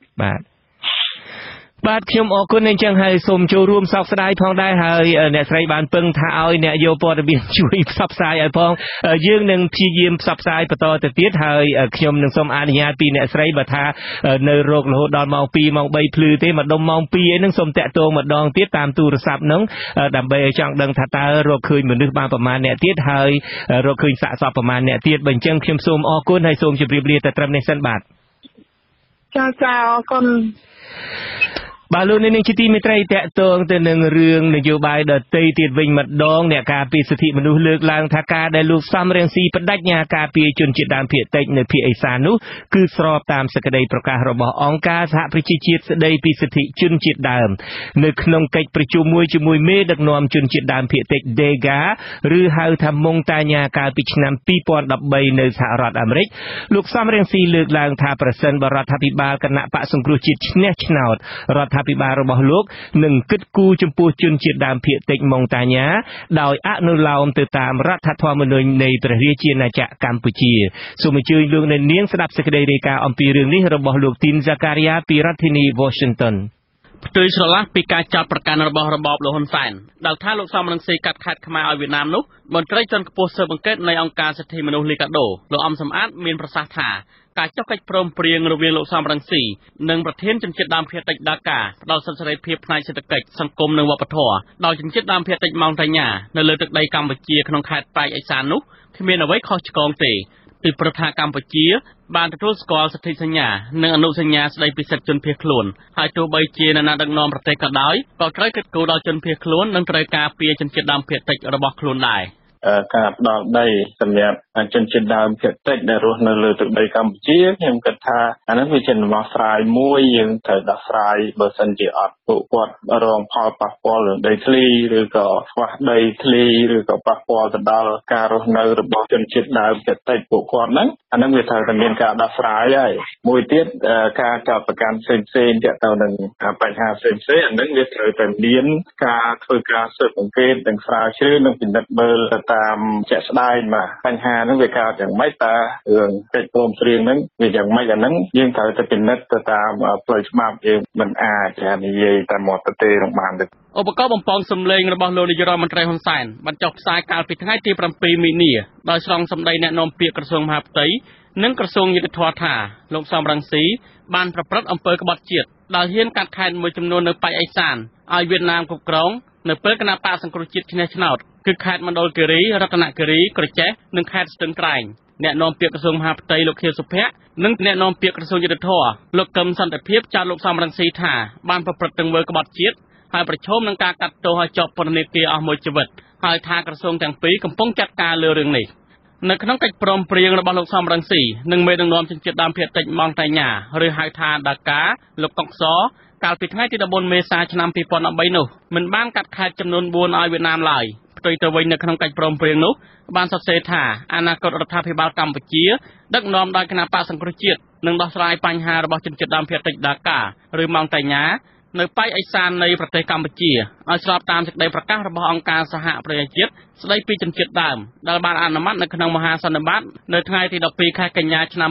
ខ្ញុំអរគុណអញ្ចឹងហើយសូមចូលរួមសោកស្ដាយផងដែរហើយអ្នកស្រីបានពឹងថាឲ្យអ្នកយកព័ត៌មានជួយផ្សព្វផ្សាយឲ្យផងយើងនឹងព្យាយាមផ្សព្វផ្សាយបន្តទៅទៀតហើយខ្ញុំនឹងសូមអនុញ្ញាតពីអ្នកស្រីបើថានៅរោគរហូតដល់ម៉ោង 2 ម៉ោង 3 ភ្លឺទេម្ដុំម៉ោង 2 អីហ្នឹងសូមតាក់ទងម្ដងទៀតតាមទូរស័ព្ទហ្នឹងដើម្បីឲ្យចង់ដឹងថាតើរកឃើញមនុស្សបានប្រមាណអ្នកទៀតហើយរកឃើញសាកសពប្រមាណអ្នកទៀតបើអញ្ចឹងខ្ញុំសូមអរគុណហើយសូមជម្រាបលាតែត្រឹមនេះសិនបាទចាអរគុណបាទលោកនាងជាទីមេត្រីតកតងទៅនឹងរឿងនយោបាយដទៃទៀតវិញម្ដងអ្នកការពារសិទ្ធិមនុស្សលើកឡើងថាការដែលលោកសំរងស៊ីបដិញ្ញាការពារជនជាតិដើមភាគតិចនៅភាគឦសាននោះគឺស្របតាមសេចក្តីប្រកាសរបស់អង្គការសហប្រជាជាតិស្តីពីសិទ្ធិជនជាតិដើមនៅក្នុងកិច្ចប្រជុំមួយជាមួយមេដឹកនាំជនជាតិដើមភាគតិច DEGA ឬហៅថាម៉ុងតាញ៉ាកាលពីឆ្នាំ 2013 នៅសហរដ្ឋអាមេរិកលោកសំរងស៊ីលើកឡើងថាប្រសិនបរដ្ឋាភិបាលគណៈបកសង្គ្រោះជាតិឈ្នះឆ្នោតរដ្ឋាភិបាលរបស់លោកនឹងគិតគូរចំពោះជនជាតិដើមភាគតិចម៉ុងតាញ៉ាដោយអនុលោមទៅតាមរដ្ឋធម្មនុញ្ញនៃព្រះរាជាណាចក្រកម្ពុជាសូមអញ្ជើញលោកអ្នកនាងស្ដាប់សេចក្តីរាយការណ៍អំពីរឿងនេះរបស់លោកទីនហ្សាការីយ៉ាពីរដ្ឋធានី Washington ផ្ទុយស្រឡះពីការចាប់ប្រកាន់របស់របបលោកហ៊ុនសែនដែលថាលោកសំរងស៊ីកាត់ខេត្តខ្មែរឲ្យវៀតណាមនោះមន្ត្រីជាន់ខ្ពស់ស៊ើបអង្កេតនៃអង្គការសិទ្ធិមនុស្សលីកាដូលោកអំសំអាតមានប្រសាសន៍ថាការចុះកិច្ចព្រមព្រៀងរវាងលោកសំរងស៊ីនិងប្រធានជនជាតិដើមភាគតិចដាកាផ្ដល់សិទ្ធិសេរីភាពផ្នែកសេដ្ឋកិច្ចសង្គមនិងវប្បធម៌ដល់ជនជាតិដើមភាគតិចម៉ោងតាញ៉ានៅលើទឹកដីកម្ពុជាក្នុងខេត្តប៉ែកឦសាននោះគ្មានអ្វីខុសឆ្គងទេពីព្រោះថាកម្ពុជាបានទទួលស្គាល់សិទ្ធិសញ្ញានិងអនុសញ្ញាស្តីពីសិទ្ធិជនភៀសខ្លួនហើយទោះបីជាអ្នកណាដឹកនាំប្រទេសក៏ដោយក៏ត្រូវគិតគូរដល់ជនភៀសខ្លួននិងត្រូវការពារជនជាតិដើមភាគតិចរបស់ខ្លួនដែរការផ្ដល់ដីសម្រាប់ជនជាតិដើមភាគតិចដែលរស់នៅលើទឹកដីកម្ពុជាខ្ញុំគិតថាអានេះវាជាដំណោះស្រាយមួយយើងត្រូវដោះស្រាយបើសិនជាអត់ពួកគាត់រងផលប៉ះពាល់លើដីធ្លីឬក៏ខ្វះដីធ្លីឬក៏ប៉ះពាល់ទៅដល់ការរស់នៅរបស់ជនជាតិដើមភាគតិចពួកគាត់ហ្នឹងអានេះវាត្រូវតែមានការដោះស្រាយហើយមួយទៀតការចោទប្រកាន់ផ្សេងៗទាក់ទងនឹងបញ្ហាផ្សេងៗអានេះវាត្រូវតែមានការធ្វើការស៊ើបអង្កេតនិងស្រាវជ្រាវនិងពិនិត្យមើលតាមជាក់ស្ដែងមកបញ្ហាហ្នឹងវាកើតយ៉ាងម៉េចតើរឿងកិច្ចព្រមព្រៀងហ្នឹងវាយ៉ាងម៉េចអាហ្នឹងយើងត្រូវតែពិនិត្យទៅតាមផ្លូវច្បាប់យើងមិនអាចនិយាយតែមកទៅទេនឹងបានទេឧបករណ៍បំពងសំឡេងរបស់លោកនាយរដ្ឋមន្ត្រីហ៊ុនសែនបានចុះផ្សាយកាលពីថ្ងៃទី7 មីនាដោយស្រង់សម្ដីអ្នកនាំពាក្យក្រសួងមហាផ្ទៃនិងក្រសួងយុទ្ធភ័ពថាលោកសំរងស៊ីបានប្រព្រឹត្តអំពើក្បត់ជាតិដោយហ៊ានកាត់ខេត្តមួយចំនួននៅប៉ែកឦសានឲ្យវៀតណាមគ្រប់គ្រងនៅពេលគណៈបកសង្គ្រោះជាតិឈ្នះឆ្នោតគឺខេត្តមណ្ឌលគិរីរតនគិរីក្រចេះនិងខេត្តស្ទឹងត្រែងអ្នកនាំពាក្យក្រសួងមហាផ្ទៃលោកខៀវសុភ័ក្រនិងអ្នកនាំពាក្យក្រសួងយុទ្ធភ័ពលោកកឹមសន្តិភាពចោទលោកសំរងស៊ីថាបានប្រព្រឹត្តទង្វើក្បត់ជាតិហើយប្រឈមនឹងការកាត់ទោសឲ្យជាប់ពន្ធនាគារអស់មួយជីវិតហើយថាក្រសួងទាំងពីរកំពុងចាត់ការលើរឿងនេះនៅក្នុងកិច្ចព្រមព្រៀងរបស់លោកសំរងស៊ីនិងមេដឹកនាំជនជាតិដើមភាគតិចម៉ង់តាញ៉ាឬហៅថាដាកាលោកកុកសកាលពីថ្ងៃទី14មេសាឆ្នាំ2013នោះមិនបានកាត់ខេត្តចំនួន4ឲ្យវៀតណាមឡើយផ្ទុយទៅវិញនៅក្នុងកិច្ចព្រមព្រៀងនោះបានសរសេរថាអនាគតរដ្ឋាភិបាលកម្ពុជាដឹកនាំដោយគណៈបកសង្គ្រោះជាតិនឹងដោះស្រាយបញ្ហារបស់ជនជាតិដើមភាគតិចដាកាឬម៉ង់តាញ៉ានៅប៉ែកឦសាននៃប្រទេសកម្ពុជាឲ្យស្របតាមសេចក្តីប្រកាសរបស់អង្គការសហប្រជាជាតិស្តីពីជនជាតិដើមដែលបានអនុម័តនៅក្នុងមហាសន្និបាតនៅថ្ងៃទី12ខែកញ្ញាឆ្នាំ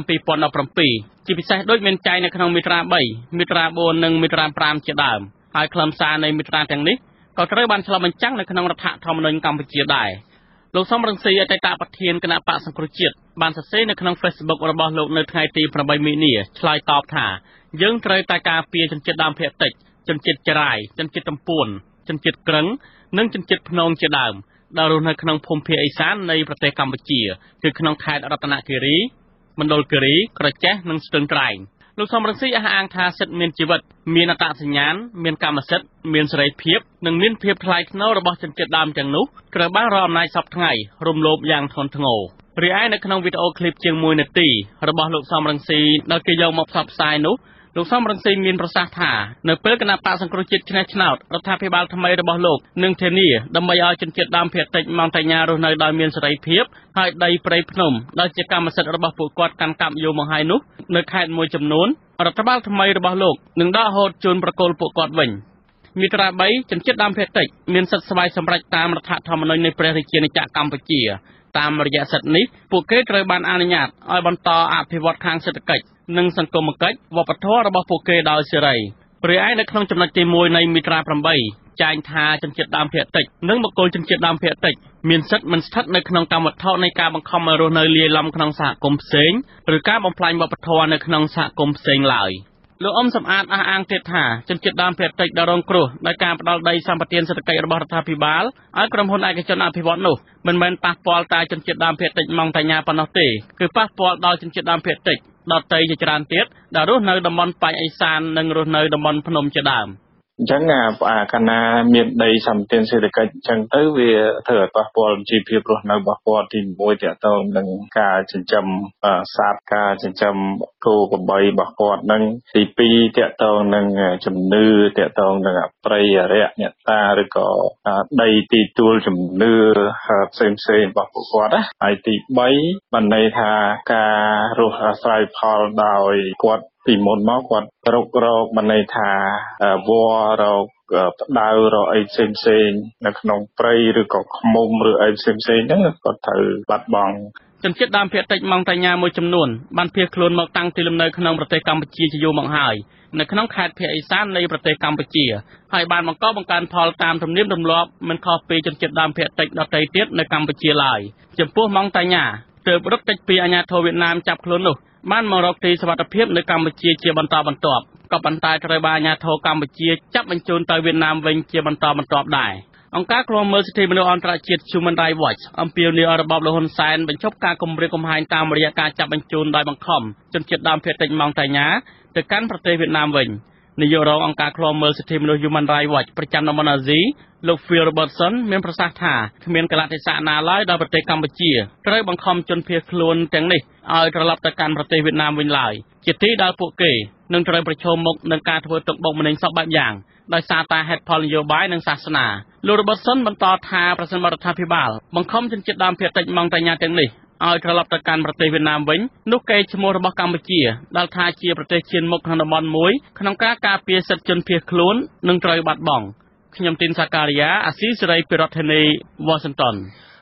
2017ជាពិសេសដូចមានចែងនៅក្នុងមាត្រា3មាត្រា4និងមាត្រា5ជាដើមហើយខ្លឹមសារនៃមាត្រាទាំងនេះក៏ត្រូវបានឆ្លុះបញ្ចាំងនៅក្នុងរដ្ឋធម្មនុញ្ញកម្ពុជាដែរលោកសំរងស៊ីអតីតប្រធានគណៈបកសង្គ្រោះជាតិបានសរសេរនៅក្នុង Facebook របស់លោកនៅថ្ងៃទី8មីនាឆ្លើយតបថាយើងត្រូវតែការពារជនជាតិដើមភាគតិចជនជាតិចរាយជនជាតិតំពួនជនជាតិក្រឹងនិងជនជាតិភ្នងជាដើមដែលរស់នៅក្នុងភូមិភាគឦសាននៃប្រទេសកម្ពុជាគឺក្នុងខេត្តរតនគិរីមណ្ឌលគិរីក្រចេះនិងស្ទឹងត្រែងលោកសំរងស៊ីអះអាងថាសិទ្ធិមានជីវិតមានអត្តសញ្ញាណមានកម្មសិទ្ធិមានសេរីភាពនិងមានភាពថ្លៃថ្នូររបស់ជនជាតិដើមទាំងនោះត្រូវបានរដ្ឋអំណាចសពថ្ងៃរំលោភយ៉ាងធ្ងន់ធ្ងររីឯនៅក្នុងវីដេអូឃ្លីបជាង1នាទីរបស់លោកសំរងស៊ីដែលគេយកមកផ្សព្វផ្សាយនោះលោកសំរងស៊ីមានប្រសាសន៍ថានៅពេលគណៈបកសង្គ្រោះជាតិឆ្នះឆ្នោតរដ្ឋាភិបាលថ្មីរបស់លោកនឹងធានាដើម្បីឲ្យជនជាតិដើមភាគតិចម៉ង់តាញ៉ារស់នៅដោយមានសេរីភាពហើយដីព្រៃភ្នំដែលជាកម្មសិទ្ធិរបស់ពួកគាត់កាន់កាប់យកមកហើយនោះនៅខេត្តមួយចំនួនរដ្ឋបាលថ្មីរបស់លោកនឹងដកហូតជូនប្រគល់ពួកគាត់វិញមាត្រា3ជនជាតិដើមភាគតិចមានសិទ្ធិស្វ័យសម្រេចតាមរដ្ឋធម្មនុញ្ញនៃព្រះរាជាណាចក្រកម្ពុជាតាមរយៈសិទ្ធិនេះពួកគេត្រូវបានអនុញ្ញាតឲ្យបន្តអភិវឌ្ឍខាងសេដ្ឋកិច្ចនិងសង្គមគិច្ចវប្បធម៌របស់ពួកគេដោយសេរីរីឯនៅក្នុងចំណុចទី1នៃមាត្រា8ចែងថាជនជាតិដើមភាគតិចនិងបុគ្គលជនជាតិដើមភាគតិចមានសិទ្ធិមិនស្ថិតនៅក្នុងកម្មវត្ថុនៃការបង្ខំឲ្យរស់នៅលាយឡំក្នុងសហគមន៍ផ្សេងឬការបំផ្លាញវប្បធម៌នៅក្នុងសហគមន៍ផ្សេងឡើយលោកអ៊ំសំអាតអះអាងទៀតថាជនជាតិដើមភាគតិចដែលរងគ្រោះដោយការផ្ដាល់ដីសម្បត្តិសេដ្ឋកិច្ចរបស់រដ្ឋាភិបាលឲ្យក្រុមហ៊ុនឯកជនអភិវឌ្ឍនោះមិនមែនប៉ះពាល់តែជនជាតិដើមភាគតិចម៉ង់តាញ៉ាប៉ុណ្ណោះទេគឺប៉ះពាល់ដល់ជនជាតិដើមភាគតិចដទៃជាច្រើនទៀតដែលរស់នៅតំបន់ប៉ែកឦសាននិងរស់នៅតំបន់ភ្នំជាដើមអញ្ចឹងកាលណាមានដីសម្បត្តិសេដ្ឋកិច្ចអញ្ចឹងទៅវាធ្វើឲ្យប៉ះពាល់ជីវភាពរស់នៅរបស់គាត់ទី1ទាក់ទងនឹងការចិញ្ចឹមសត្វការចិញ្ចឹមគោក្របីរបស់គាត់នឹងទី2ទាក់ទងនឹងជំនឿទាក់ទងនឹងប្រៃអរិយអ្នកតាឬក៏ដីទីទួលជំនឿផ្សេងរបស់ពួកគាត់ណាហើយទី3បានន័យថាការរស់អាស្រ័យផលដោយគាត់ពីមុនមកគាត់រករកបានន័យថាវរកផ្ដៅរកអីផ្សេងនៅក្នុងព្រៃឬក៏ឃ្មុំឬអីផ្សេងហ្នឹងគាត់ត្រូវបាត់បង់ជនជាតិដើមភាគតិចម៉ង់តាញ៉ាមួយចំនួនបានភៀសខ្លួនមកតាំងទីលំនៅក្នុងប្រទេសកម្ពុជាជាយូរមកហើយនៅក្នុងខេត្តភាគឦសាននៃប្រទេសកម្ពុជាហើយបានបង្កបង្កើនផលតាមទំនៀមទម្លាប់មិនខុសពីជនជាតិដើមភាគតិចដទៃទៀតនៅកម្ពុជាឡើយចំពោះម៉ង់តាញ៉ាទើបរត់គេចពីអាជ្ញាធរវៀតណាមចាប់ខ្លួននោះបានមករកទីសុវត្ថិភាពនៅកម្ពុជាជាបន្តបន្ទាប់ក៏ប៉ុន្តែត្រូវបានអាជ្ញាធរកម្ពុជាចាប់បញ្ជូនទៅវៀតណាមវិញជាបន្តបន្ទាប់ដែរអង្គការឃ្លាំមើលសិទ្ធិមនុស្សអន្តរជាតិ Human Rights Watch អំពាវនាវឲ្យរបបលហ៊ុនសែនបញ្ឈប់ការគំរាមកំហែងតាមរយៈការចាប់បញ្ជូនដោយបង្ខំជនជាតិដើមភាគតិចម៉ង់តាញ៉ាទៅកាន់ប្រទេសវៀតណាមវិញនាយករងអង្គការឃ្លាំមើលសិទ្ធិមនុស្ស Human Rights Watch ប្រចាំតំបន់អាស៊ីលោក Phil Robertson មានប្រសាសន៍ថាគ្មានកលៈទេសៈណាឡើយដល់ប្រទេសកម្ពុជាត្រូវបង្ខំជនភៀសខ្លួនទាំងនេះឲ្យត្រឡប់ទៅកាន់ប្រទេសវៀតណាមវិញឡើយជាទីដែលពួកគេនឹងត្រូវប្រឈមមុខនឹងការធ្វើទុកបុកម្នេញសពបែបយ៉ាងដោយសារតែហេតុផលនយោបាយនិងសាសនាលោក Robertson បន្តថាប្រសិនបរដ្ឋាភិបាលបង្ខំជនជាតិដើមភាគតិចម៉ង់តាញ៉ាទាំងនេះឲ្យត្រឡប់ទៅកាន់ប្រទេសវៀតណាមវិញនោះកេរ្តិ៍ឈ្មោះរបស់កម្ពុជាដែលថាជាប្រទេសឈានមុខក្នុងតំបន់មួយក្នុងការការពារសិទ្ធិជនភៀសខ្លួននឹងត្រូវបាត់បង់ខ្ញុំទីនសាការីយ៉ាអាស៊ីសេរីពីរដ្ឋធានី Washington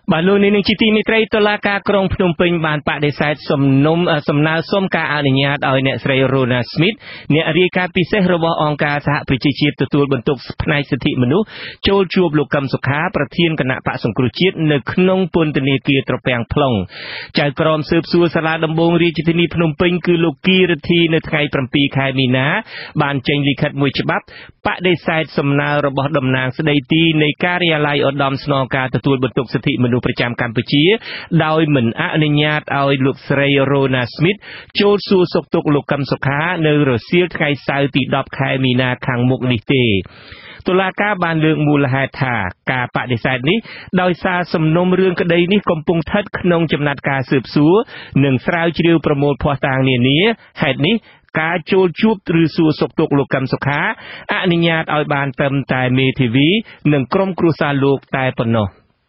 បាទលោកនាងជាទីមេត្រីតុលាការក្រុងភ្នំពេញបានបដិសេធសំណើសុំការអនុញ្ញាតឲ្យអ្នកស្រី Rona Smith អ្នករាយការណ៍ពិសេសរបស់អង្គការសហប្រជាជាតិទទួលបន្ទុកផ្នែកសិទ្ធិមនុស្សចូលជួបលោកកឹមសុខាប្រធានគណៈបក្សសង្គ្រោះជាតិនៅក្នុងពន្ធនាគារត្រពាំង plong ចៅក្រមស៊ើបសួរសាលាដំបងរាជធានីភ្នំពេញគឺលោកគីរិទ្ធីនៅថ្ងៃ7ខែមីនាបានចេញលិខិតមួយច្បាប់បដិសេធសំណើរបស់តំណាងស្ដីទីនៃការិយាល័យឧត្តមស្នងការទទួលបន្ទុកសិទ្ធិមនុស្សប្រចាំកម្ពុជាដោយមិនអនុញ្ញាតឲ្យលោកស្រី Rona Smith ចូលសួរសុខទុក្ខលោកកឹមសុខានៅរសៀលថ្ងៃសៅរ៍ទី10ខែមីនាខាងមុខនេះទេតុលាការបានលើកមូលហេតុថាការបដិសេធនេះដោយសារសំណុំរឿងក្តីនេះកំពុងស្ថិតក្នុងចំណាត់ការស៊ើបសួរនិងស្រាវជ្រាវប្រមូលភស្តុតាងនានាហេតុនេះការចូលជួបឬសួរសុខទុក្ខលោកកឹមសុខាអនុញ្ញាតឲ្យបានត្រឹមតែមេធាវីនិងក្រុមគ្រួសារលោកតែប៉ុណ្ណោះ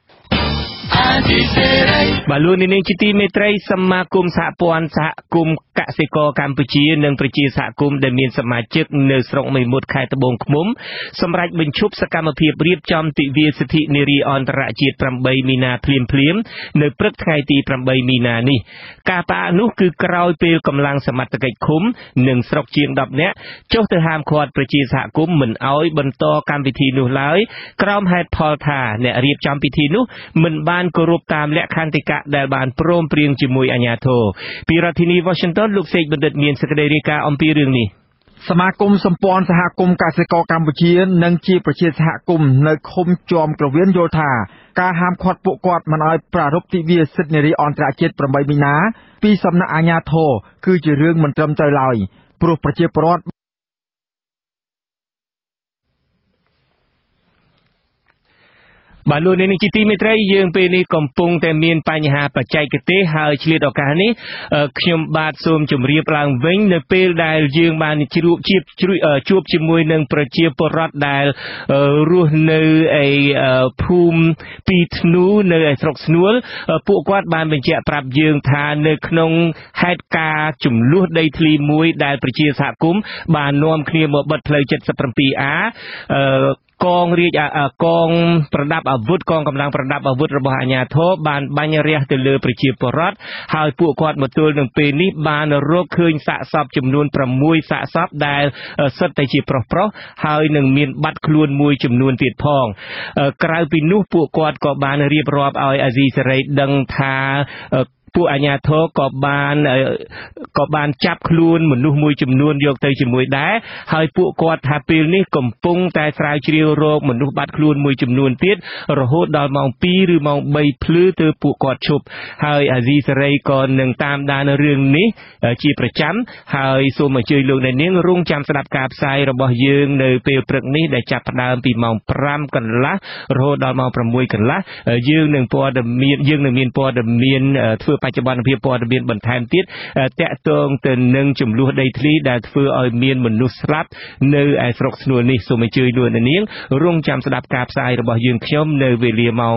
បាទលោកនាងជាទីមេត្រីសមាគមសហព័ន្ធសហគមន៍កសិករកម្ពុជានិងប្រជាសហគមន៍ដែលមានសមាជិកនៅស្រុកមេមត់ខេត្តត្បូងឃ្មុំសម្រាប់បញ្ឈប់សកម្មភាពរៀបចំទិវាសិទ្ធិនារីអន្តរជាតិ8មីនាភ្លាមនៅព្រឹកថ្ងៃទី8មីនានេះការផ្អាកនោះគឺក្រោយពេលកម្លាំងសមត្ថកិច្ចឃុំនិងស្រុកជាង10នាក់ចុះទៅហាមឃាត់ប្រជាសហគមន៍មិនឲ្យបន្តកម្មវិធីនោះឡើយក្រោមហេតុផលថាអ្នករៀបចំពិធីនោះមិនបានគោរពតាមលក្ខន្តិកៈដែលបានព្រមព្រៀងជាមួយអាជ្ញាធរពីរដ្ឋធានី Washington លោកសេកបណ្ឌិតមានសេចក្តីរាយការណ៍អំពីរឿងនេះសមាគមសម្ព័ន្ធសហគមន៍កសិករកម្ពុជានិងជាប្រជាសហគមន៍នៅឃុំជាំក្រវៀនយល់ថាការហាមឃាត់ពួកគាត់មិនឲ្យប្រារព្ធទិវាសិទ្ធិនារីអន្តរជាតិ8មីនាពីសំណាក់អាជ្ញាធរគឺជារឿងមិនត្រឹមត្រូវឡើយព្រោះប្រជាពលរដ្ឋបាទលោកនាងជាទីមេត្រីយើងពេលនេះកំពុងតែមានបញ្ហាបច្ចេកទេសហើយឆ្លៀតឱកាសនេះខ្ញុំបាទសូមជម្រាបឡើងវិញនៅពេលដែលយើងបានជួបជាមួយនឹងប្រជាពលរដ្ឋដែលរស់នៅឯភូមិពីធ្នូនៅឯស្រុកស្នួលពួកគាត់បានបញ្ជាក់ប្រាប់យើងថានៅក្នុងហេតុការណ៍ចំនួនដីធ្លីមួយដែលប្រជាសហគមន៍បាននាំគ្នាមកបិទផ្លូវ 77A កងប្រដាប់អាវុធកងកម្លាំងប្រដាប់អាវុធរបស់អាជ្ញាធរបានបាញ់រះទៅលើប្រជាពលរដ្ឋហើយពួកគាត់មកទល់នឹងពេលនេះបានរកឃើញសាកសពចំនួន6សាកសពដែលសុទ្ធតែជាប្រុសហើយនឹងមានបាត់ខ្លួនមួយចំនួនទៀតផងក្រៅពីនោះពួកគាត់ក៏បានរៀបរាប់ឲ្យអាស៊ីសេរីដឹងថាពួកអាជ្ញាធរក៏បានចាប់ខ្លួនមនុស្សមួយចំនួនយកទៅជាមួយដែរហើយពួកគាត់ថាពេលនេះកំពុងតែស្រាវជ្រាវរកមនុស្សបាត់ខ្លួនមួយចំនួនទៀតរហូតដល់ម៉ោង2ឬម៉ោង3ភ្លឺទើបពួកគាត់ឈប់ហើយអាស៊ីសេរីក៏នឹងតាមដានរឿងនេះជាប្រចាំហើយសូមអញ្ជើញលោកអ្នកនាងរងចាំស្ដាប់ការផ្សាយរបស់យើងនៅពេលព្រឹកនេះដែលចាប់ផ្ដើមពីម៉ោង5កន្លះរហូតដល់ម៉ោង6កន្លះយើងនឹងមានព័ត៌មានធ្វើបច្ចុប្បន្នភាពព័ត៌មានបន្ថែមទៀតតាក់ទងទៅនឹងចំនួនដីធ្លីដែលធ្វើឲ្យមានមនុស្សស្លាប់នៅឯស្រុកស្នួលនេះសូមអញ្ជើញលោកអ្នកនាងរងចាំស្ដាប់ការផ្សាយរបស់យើងខ្ញុំនៅវេលាម៉ោង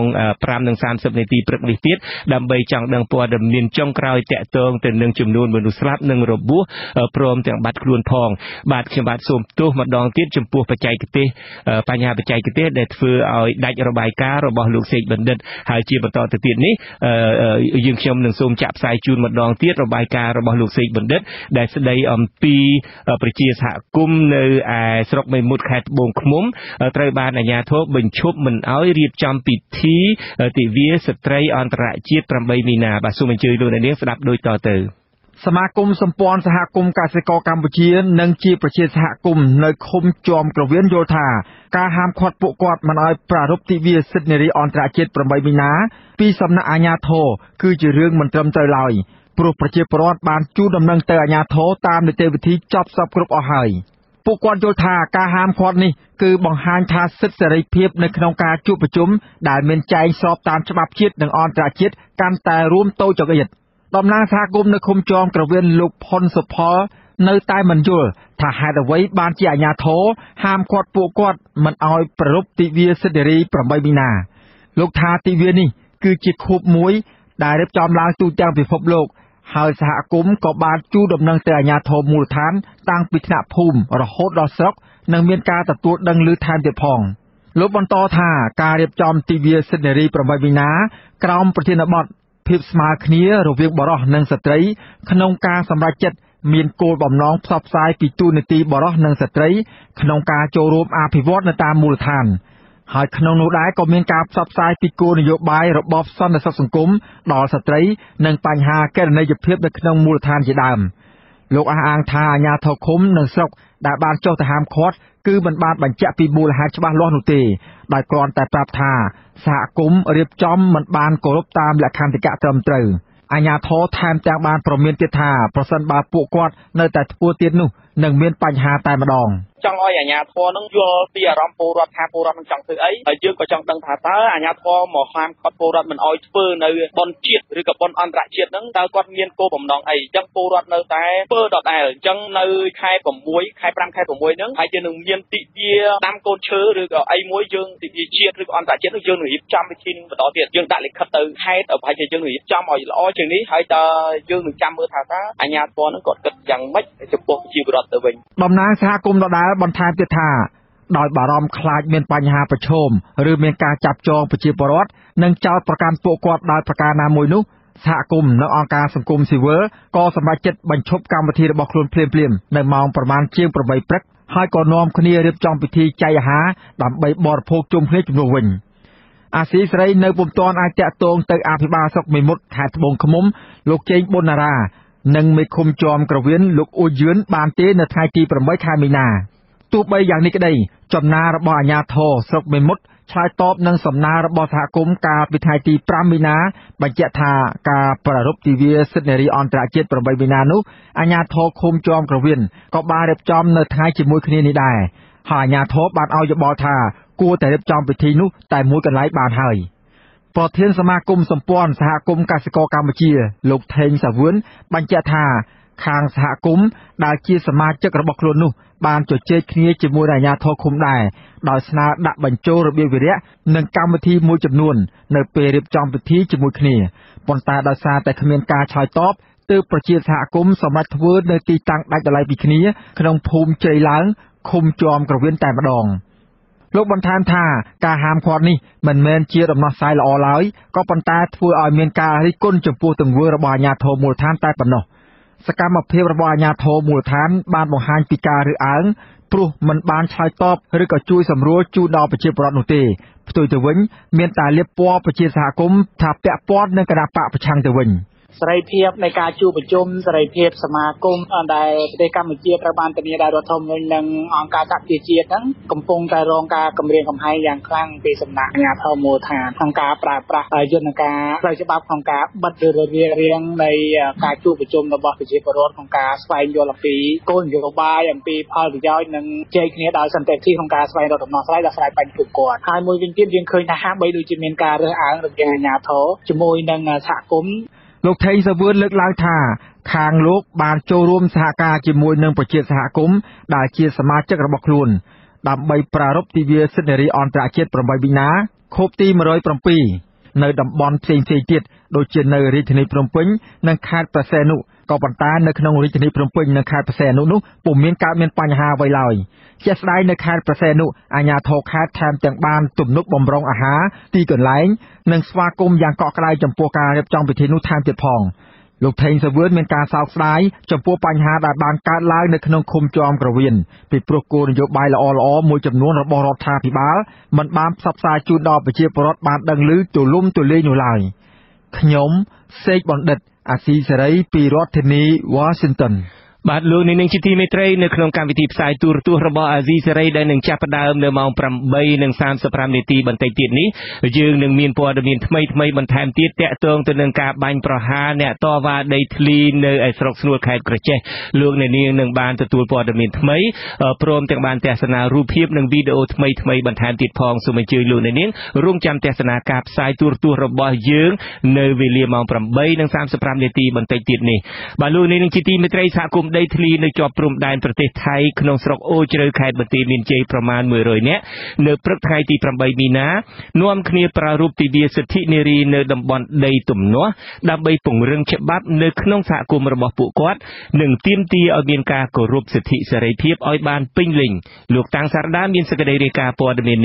5:30 នាទីព្រឹកនេះទៀតដើម្បីចង់ដឹងព័ត៌មានចុងក្រោយតាក់ទងទៅនឹងចំនួនមនុស្សស្លាប់និងរបួសព្រមទាំងបាត់ខ្លួនផងបាទខ្ញុំបាទសូមទោសម្ដងទៀតចំពោះបញ្ហាបច្ចេកទេសដែលធ្វើឲ្យដាច់របាយការណ៍របស់លោកសេកបណ្ឌិតហើយជាបន្តទៅទៀតនេះយើងខ្ញុំនឹងសូមចាក់ផ្សាយជូនម្ដងទៀតរបាយការណ៍របស់លោកសេកបណ្ឌិតដែលស្ដីអំពីប្រជាសហគមន៍នៅឯស្រុកមេមត់ខេត្តត្បូងឃ្មុំត្រូវបានអាជ្ញាធរបញ្ឈប់មិនឲ្យរៀបចំពិធីទិវាស្ត្រីអន្តរជាតិ8មីនាបាទសូមអញ្ជើញលោកអ្នកនាងស្ដាប់ដូចតទៅសមាគមសម្ព័ន្ធសហគមន៍កសិករកម្ពុជានិងជាប្រជាសហគមន៍នៅឃុំជាំក្រវៀនយល់ថាការហាមឃាត់ពួកគាត់មិនឲ្យប្រារព្ធទិវាសិទ្ធិនារីអន្តរជាតិ8មីនាពីសំណាក់អាជ្ញាធរគឺជារឿងមិនត្រឹមត្រូវឡើយព្រោះប្រជាពលរដ្ឋបានជួលដំណឹងទៅអាជ្ញាធរតាមនីតិវិធីចប់សពគ្រប់អស់ហើយពួកគាត់យល់ថាការហាមឃាត់នេះគឺបង្ហាញថាសិទ្ធិសេរីភាពនៅក្នុងការជួបប្រជុំដែលមានចែងស្របតាមច្បាប់ជាតិនិងអន្តរជាតិកាន់តែរួមតូចចង្អៀតតំណាងសហគមន៍នៅឃុំជាំក្រវៀនលោកផុនសុផលនៅតែមិនយល់ថាហេតុអ្វីបានជាអាជ្ញាធរហាមឃាត់ពួកគាត់មិនឲ្យប្រារព្ធទិវាសិទ្ធិនារី8មីនាលោកថាទិវានេះគឺជាខួបមួយដែលរៀបចំឡើងទូទាំងពិភពលោកហើយសហគមន៍ក៏បានជួលដំណឹងទៅអាជ្ញាធរមូលដ្ឋានតាំងពីថ្នាក់ភូមិរហូតដល់ស្រុកនិងមានការទទួលដឹងឮថែមទៀតផងលោកបន្តថាការរៀបចំទិវាសិទ្ធិនារី8មីនាក្រោមប្រធានបទភាពស្មើគ្នារវាងបុរសនិងស្ត្រីក្នុងការសម្រេចចិត្តមានគោលបំណងផ្សព្វផ្សាយពីទូនាទីបុរសនិងស្ត្រីក្នុងការចូលរួមអភិវឌ្ឍនៅតាមមូលដ្ឋានហើយក្នុងនោះដែរក៏មានការផ្សព្វផ្សាយពីគោលនយោបាយរបបសន្តិសុខសង្គមដល់ស្ត្រីនិងបញ្ហាគណនេយ្យភាពនៅក្នុងមូលដ្ឋានជាដើមលោកអះអាងថាអាជ្ញាធរឃុំនិងស្រុកដែលបានចុះទៅហាមឃាត់គឺមិនបានបញ្ជាក់ពីមូលហេតុច្បាស់លាស់នោះទេដោយគ្រាន់តែប្រាប់ថាសហគមន៍រៀបចំមិនបានគោរពតាមលក្ខន្តិកៈត្រឹមត្រូវអាជ្ញាធរថែមទាំងបានព្រមានទៀតថាប្រសិនបើពួកគាត់នៅតែធ្វើទៀតនោះនឹងមានបញ្ហាតែម្ដងចង់ឲ្យអាជ្ញាធរនឹងយល់ពីអារម្មណ៍ពលរដ្ឋថាពលរដ្ឋនឹងចង់ធ្វើអីហើយយើងក៏ចង់ដឹងថាតើអាជ្ញាធរមកហាមឃាត់ពលរដ្ឋមិនឲ្យធ្វើនៅបុណ្យជាតិឬក៏បុណ្យអន្តរជាតិហ្នឹងតើគាត់មានគោលបំណងអីអញ្ចឹងពលរដ្ឋនៅតែធ្វើដដែលអញ្ចឹងនៅខែ6ខែ5ខែ6ហ្នឹងហើយយើងនឹងមានទិវាដាំកូនឈើឬក៏អីមួយយើងទិវាជាតិឬក៏អន្តរជាតិយើងនឹងរៀបចំវិធីនឹងបន្តទៀតយើងដាក់លិខិតទៅខេត្តប្រហែលជាយើងរៀបចំឲ្យល្អជាងនេះហើយតើយើងនឹងចាំមើលថាតើអាជ្ញាធរហ្នឹងគាត់គិតយ៉ាងម៉េចចំពោះប្រជាពលរដ្ឋទៅវិញតំណាងសហគមន៍ដដែលបន្ថែមទៀតថាដោយបារម្ភខ្លាចមានបញ្ហាប្រឈមឬមានការចាប់ចងប្រជាពលរដ្ឋនិងចោទប្រកាន់ពួកគាត់ដោយប្រការណាមួយនោះសហគមន៍និងអង្គការសង្គមស៊ីវិលក៏សម្រេចចិត្តបញ្ឈប់កម្មវិធីរបស់ខ្លួនភ្លាមៗនៅម៉ោងប្រមាណជាង8ព្រឹកហើយក៏នាំគ្នារៀបចំពិធីចែកអាហារដើម្បីបរិភោគជុំគ្នាជំនួសវិញអាស៊ីសេរីនៅពុំទាន់អាចតាក់ទងទៅអភិបាលស្រុកមេមត់ខេត្តត្បូងឃ្មុំលោកជេងប៊ុនណារ៉ានិងមេឃុំជាំក្រវៀនលោកអ៊ូយឿនបានទេនៅថ្ងៃទី8ខែមីនាទោះបីយ៉ាងនេះក្តីចំណាររបស់អាជ្ញាធរស្រុកមេមត់ឆ្លើយតបនឹងសំណើរបស់សហគមន៍កាលពីថ្ងៃទី5មីនាបញ្ជាក់ថាការប្រារព្ធទិវាសិទ្ធិនារីអន្តរជាតិ8មីនានោះអាជ្ញាធរឃុំជាំក្រវៀនក៏បានរៀបចំនៅថ្ងៃជាមួយគ្នានេះដែរហើយអាជ្ញាធរបានឲ្យយោបល់ថាគួរតែរៀបចំពិធីនោះតែមួយកន្លែងបានហើយប្រធានសមាគមសម្ព័ន្ធសហគមន៍កសិករកម្ពុជាលោកថេងសាវឿនបញ្ជាក់ថាខាងសហគមន៍ដែលជាសមាជិករបស់ខ្លួននោះបានជជែកគ្នាជាមួយអាជ្ញាធរឃុំដែរដោយស្នើដាក់បញ្ចូលរបៀបវិរៈនិងកម្មវិធីមួយចំនួននៅពេលរៀបចំពិធីជាមួយគ្នាប៉ុន្តែដោយសារតែគ្មានការឆ្លើយតបទើបប្រជាសហគមន៍សម្រេចធ្វើនៅទីតាំងដាច់ដោយឡែកពីគ្នាក្នុងភូមិជ្រៃឡើងឃុំជាំក្រវៀនតែម្ដងលោកបន្ថែមថាការហាមឃាត់នេះមិនមែនជាដំណោះស្រាយល្អឡើយក៏ប៉ុន្តែធ្វើឲ្យមានការរិះគន់ចំពោះទង្វើរបស់អាជ្ញាធរមូលដ្ឋានតែប៉ុណ្ណោះសកម្មភាពរបស់អាជ្ញាធរមូលដ្ឋានបានបង្ហាញពីការរើសអើងព្រោះមិនបានឆ្លើយតបឬក៏ជួយសម្រួលជូនដល់ប្រជាពលរដ្ឋនោះទេផ្ទុយទៅវិញមានតែលាបពណ៌ប្រជាសហគមន៍ថាពាក់ព័ន្ធនឹងគណៈបកប្រឆាំងទៅវិញសេរីភាពនៃការជួបប្រជុំសេរីភាពសមាគមដែលប្រទេសកម្ពុជាត្រូវបានធានាដោយរដ្ឋធម្មនុញ្ញនិងអង្គការសហប្រជាជាតិហ្នឹងកំពុងតែរងការគំរាមកំហែងយ៉ាងខ្លាំងពីសំណាក់អាជ្ញាធរមូលដ្ឋានក្នុងការប្រើប្រាស់យន្តការផ្លូវច្បាប់ក្នុងការបិទរៀងនៃការជួបប្រជុំរបស់ប្រជាពលរដ្ឋក្នុងការស្វែងយល់អំពីគោលនយោបាយអំពីផលប្រយោជន៍និងជែកគ្នាដោយសន្តិភាពក្នុងការស្វែងរកដំណោះស្រាយដល់ស្រ័យបញ្ហាពួកគាត់ហើយមួយវិញទៀតយើងឃើញថាហាក់បីដូចជាមានការរើសអើងរវាងអាជ្ញាធរជាមួយនឹងសហគមន៍លោកថេងសាវឿនលើកឡើងថាខាងលោកបានចូលរួមសហការជាមួយនឹងប្រជាសហគមន៍ដែលជាសមាជិករបស់ខ្លួនដើម្បីប្រារព្ធទិវាសិទ្ធិនារីអន្តរជាតិ8មីនាខួបទី107នៅតំបន់ផ្សេងៗទៀតដូចជានៅរាជធានីភ្នំពេញនិងខេត្តព្រះសីហនុក៏ប៉ុន្តែនៅក្នុងរាជធានីភ្នំពេញនិងខេត្តព្រះសីហនុនោះពុំមានកើតមានបញ្ហាអ្វីឡើយជាក់ស្ដែងនៅខេត្តព្រះសីហនុអាជ្ញាធរខេត្តថែមទាំងបានទំនុកបម្រុងអាហារទីកន្លែងនិងស្វាគមន៍យ៉ាងកក់ក្ដៅចំពោះការរៀបចំពិធីនោះថែមទៀតផងលោកថេងសាវឿនមានការសោកស្ដាយចំពោះបញ្ហាដែលបានកើតឡើងនៅក្នុងឃុំជាំក្រវៀនពីព្រោះគោលនយោបាយល្អៗមួយចំនួនរបស់រដ្ឋាភិបាលមិនបានផ្សព្វផ្សាយជូនដល់ប្រជាពលរដ្ឋបានដឹងឮទូលំទូលាយនោះឡើយខ្ញុំសេកបណ្ឌិតអាស៊ីសេរីពីរដ្ឋធានី Washington បាទលោកនាងជាទីមេត្រីនៅក្នុងកម្មវិធីផ្សាយទូរទស្សន៍របស់អាស៊ីសេរីដែលនឹងចាប់ផ្ដើមនៅម៉ោង 8:35 នាទីបន្តិចទៀតនេះយើងនឹងមានព័ត៌មានថ្មីបន្ថែមទៀតទាក់ទងទៅនឹងការបាញ់ប្រហារអ្នកតវ៉ាដីធ្លីនៅឯស្រុកស្នួលខេត្តក្រចេះលោកនាងនឹងបានទទួលព័ត៌មានថ្មីព្រមទាំងបានទស្សនារូបភាពនិងវីដេអូថ្មីបន្ថែមទៀតផងសូមអញ្ជើញលោកនាងរងចាំទស្សនាការផ្សាយទូរទស្សន៍របស់យើងនៅវេលាម៉ោង 8:35 នាទីបន្តិចទៀតនេះបាទលោកនាងជាទីមេត្រីសហគមន៍ដីធ្លីនៅជាប់ព្រំដែនប្រទេសថៃក្នុងស្រុកអូជ្រៅខេត្តបន្ទាយមានជ័យប្រមាណ100នាក់នៅព្រឹកថ្ងៃទី8មីនានាំគ្នាប្រារព្ធទិវាសិទ្ធិនារីនៅតំបន់ដីទំនាស់ដើម្បីពង្រឹងច្បាប់នៅក្នុងសហគមន៍របស់ពួកគាត់និងទាមទារឲ្យមានការគោរពសិទ្ធិសេរីភាពឲ្យបានពេញលេញលោកតាំងសារដាមានសេចក្តីរាយការណ៍ព័ត៌មាននេះ